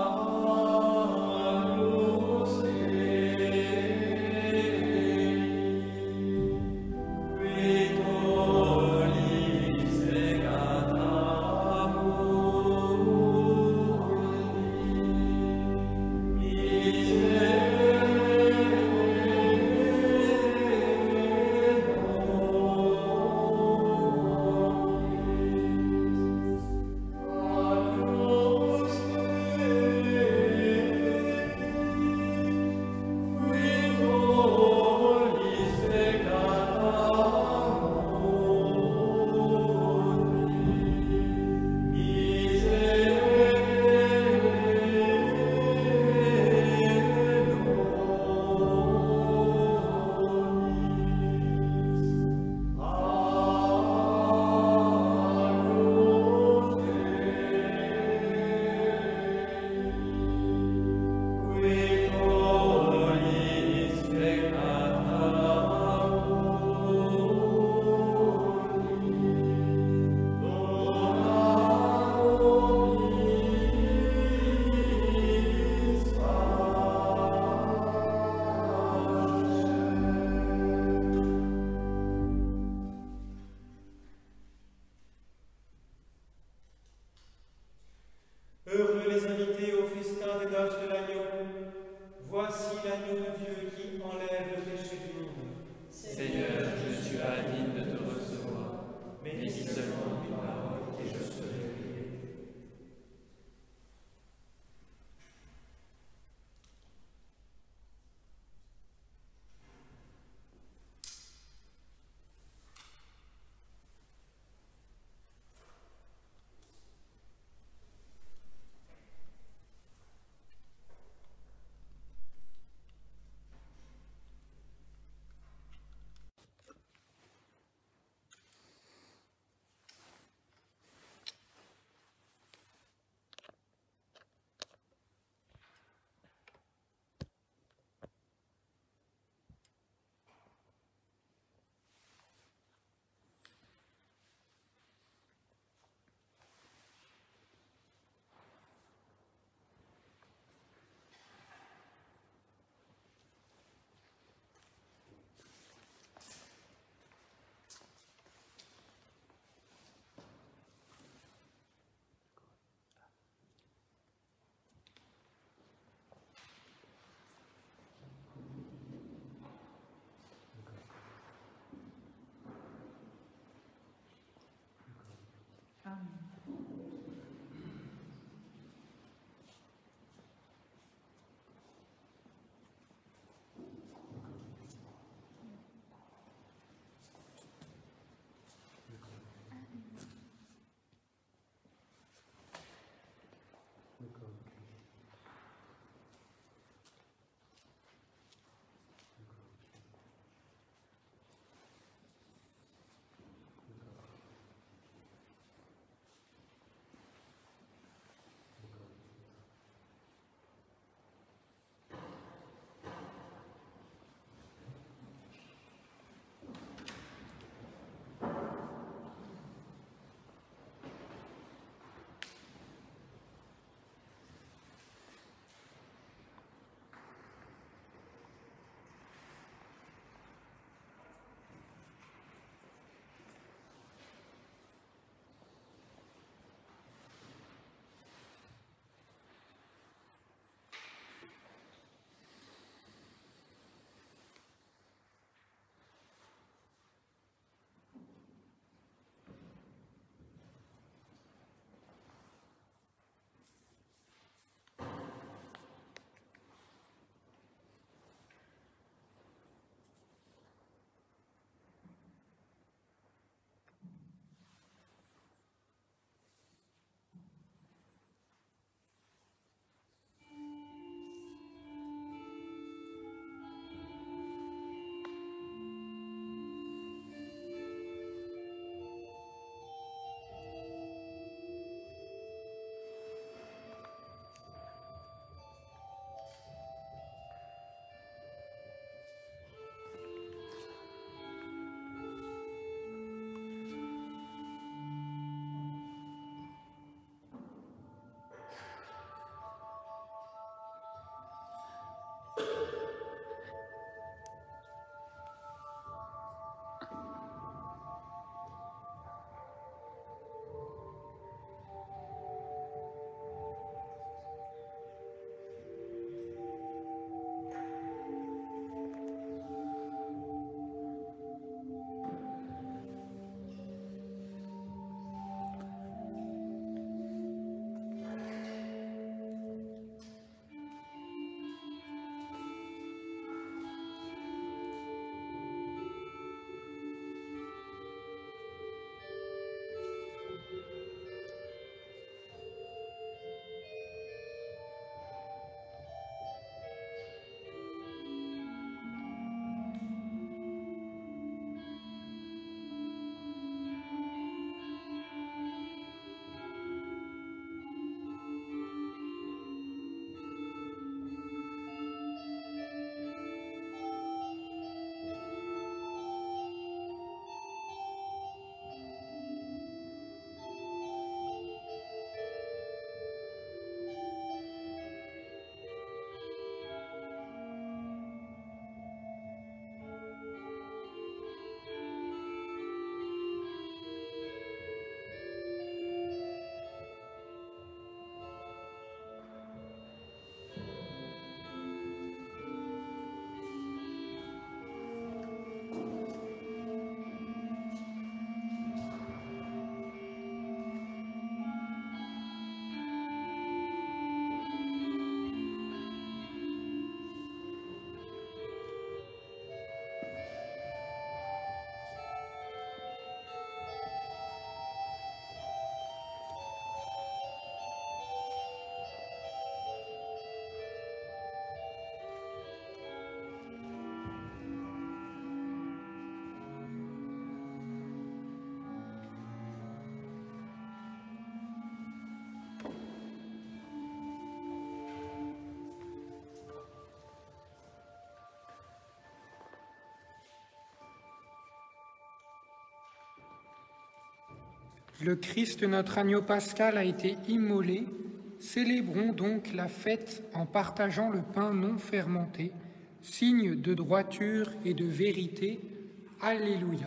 Le Christ, notre agneau pascal, a été immolé. Célébrons donc la fête en partageant le pain non fermenté, signe de droiture et de vérité. Alléluia.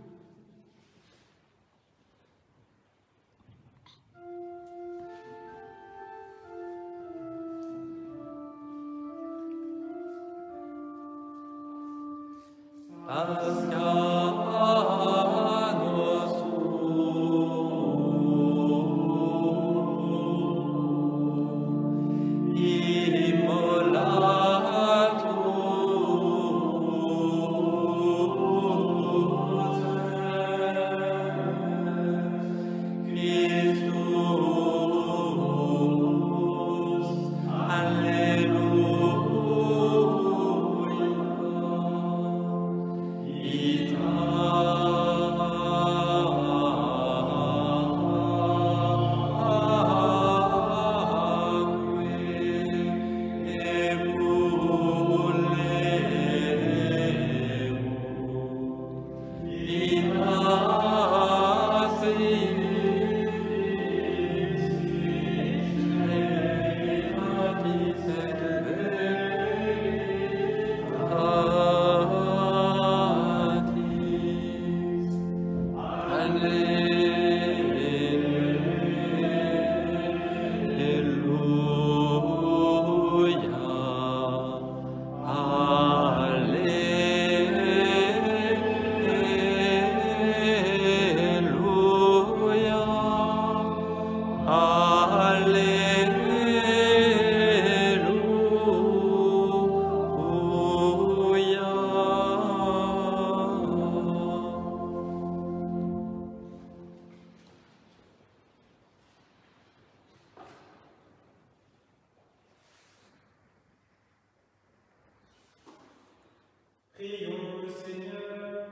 Prions le Seigneur.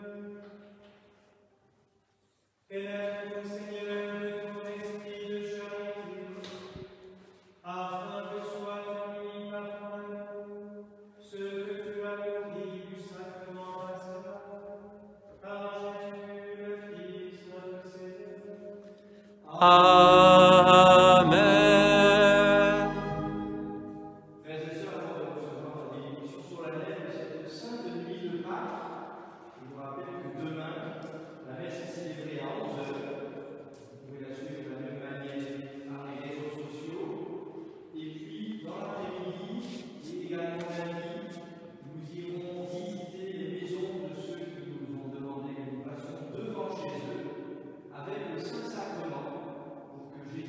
Pénètre-nous, Seigneur, de ton esprit de charité, afin que soit unis par nous ce que tu as nourri du sacrement pascal, par Jésus le Christ notre Seigneur. Amen. Frères et sœurs, avant de recevoir la bénédiction solennelle de cette sainte nuit de Pâques, je vous rappelle que demain, la messe est célébrée à 11h. Vous pouvez la suivre de la même manière par les réseaux sociaux. Et puis, dans l'après-midi et également lundi, nous irons visiter les maisons de ceux qui nous ont demandé que nous passions devant chez eux avec le Saint-Sacrement pour que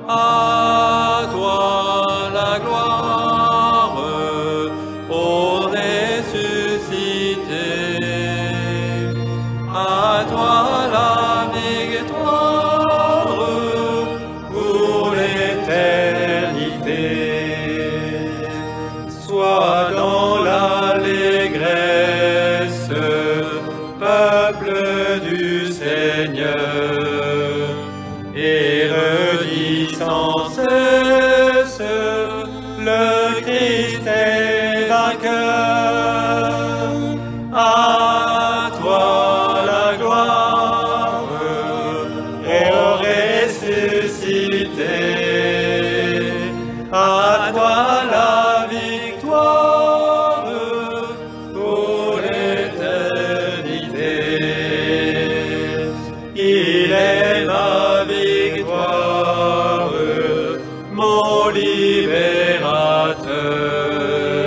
À toi la gloire, ô ressuscité. À toi la victoire pour l'éternité. Sois dans l'allégresse, peuple du Seigneur, et redis sans cesse, le Christ est vainqueur. À toi la gloire, et au ressuscité. À toi la victoire pour l'éternité. Il est ma victoire, mon libérateur.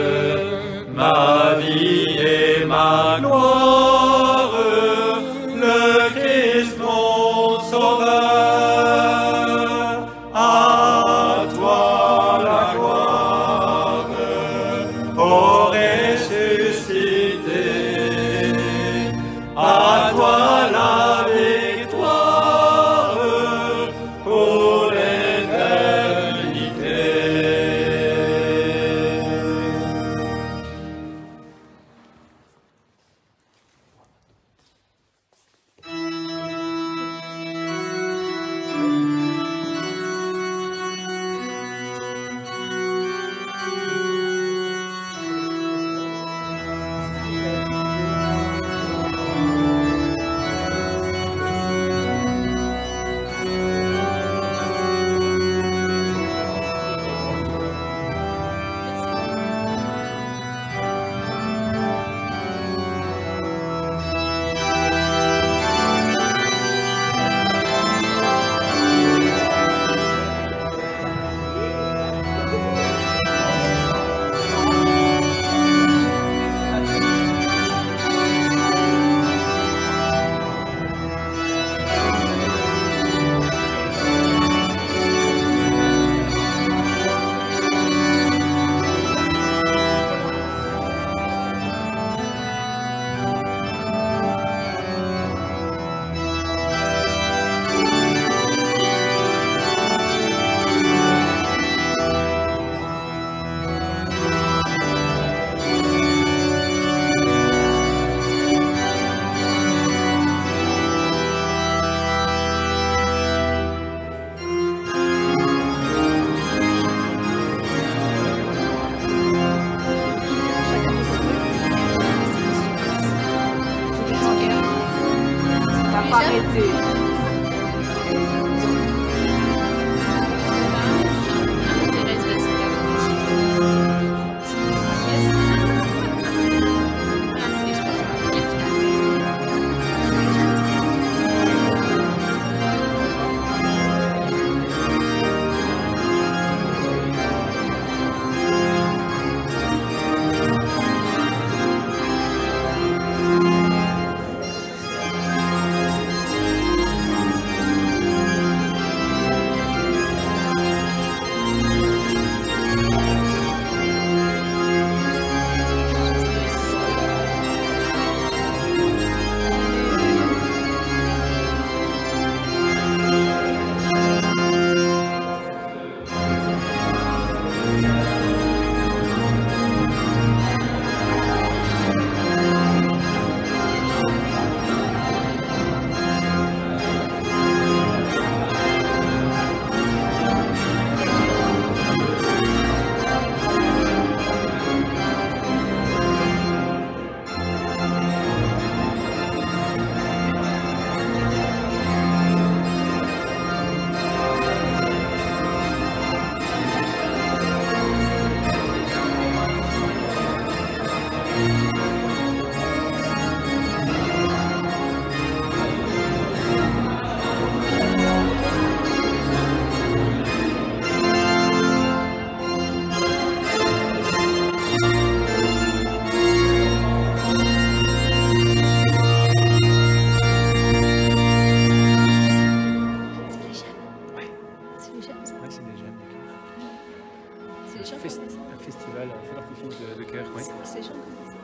Ouais, c'est des jeunes. C'est les gens Un festival, un feu d'artifice de cœur. Ouais. C'est les gens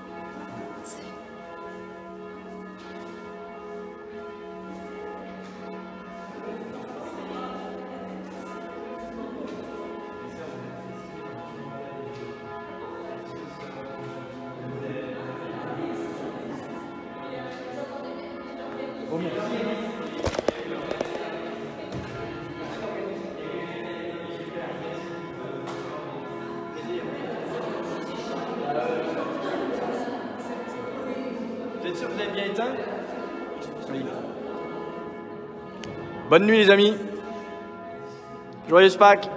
Vous êtes sûr que vous avez bien éteint? Oui. Bonne nuit les amis. Joyeuse Pâques.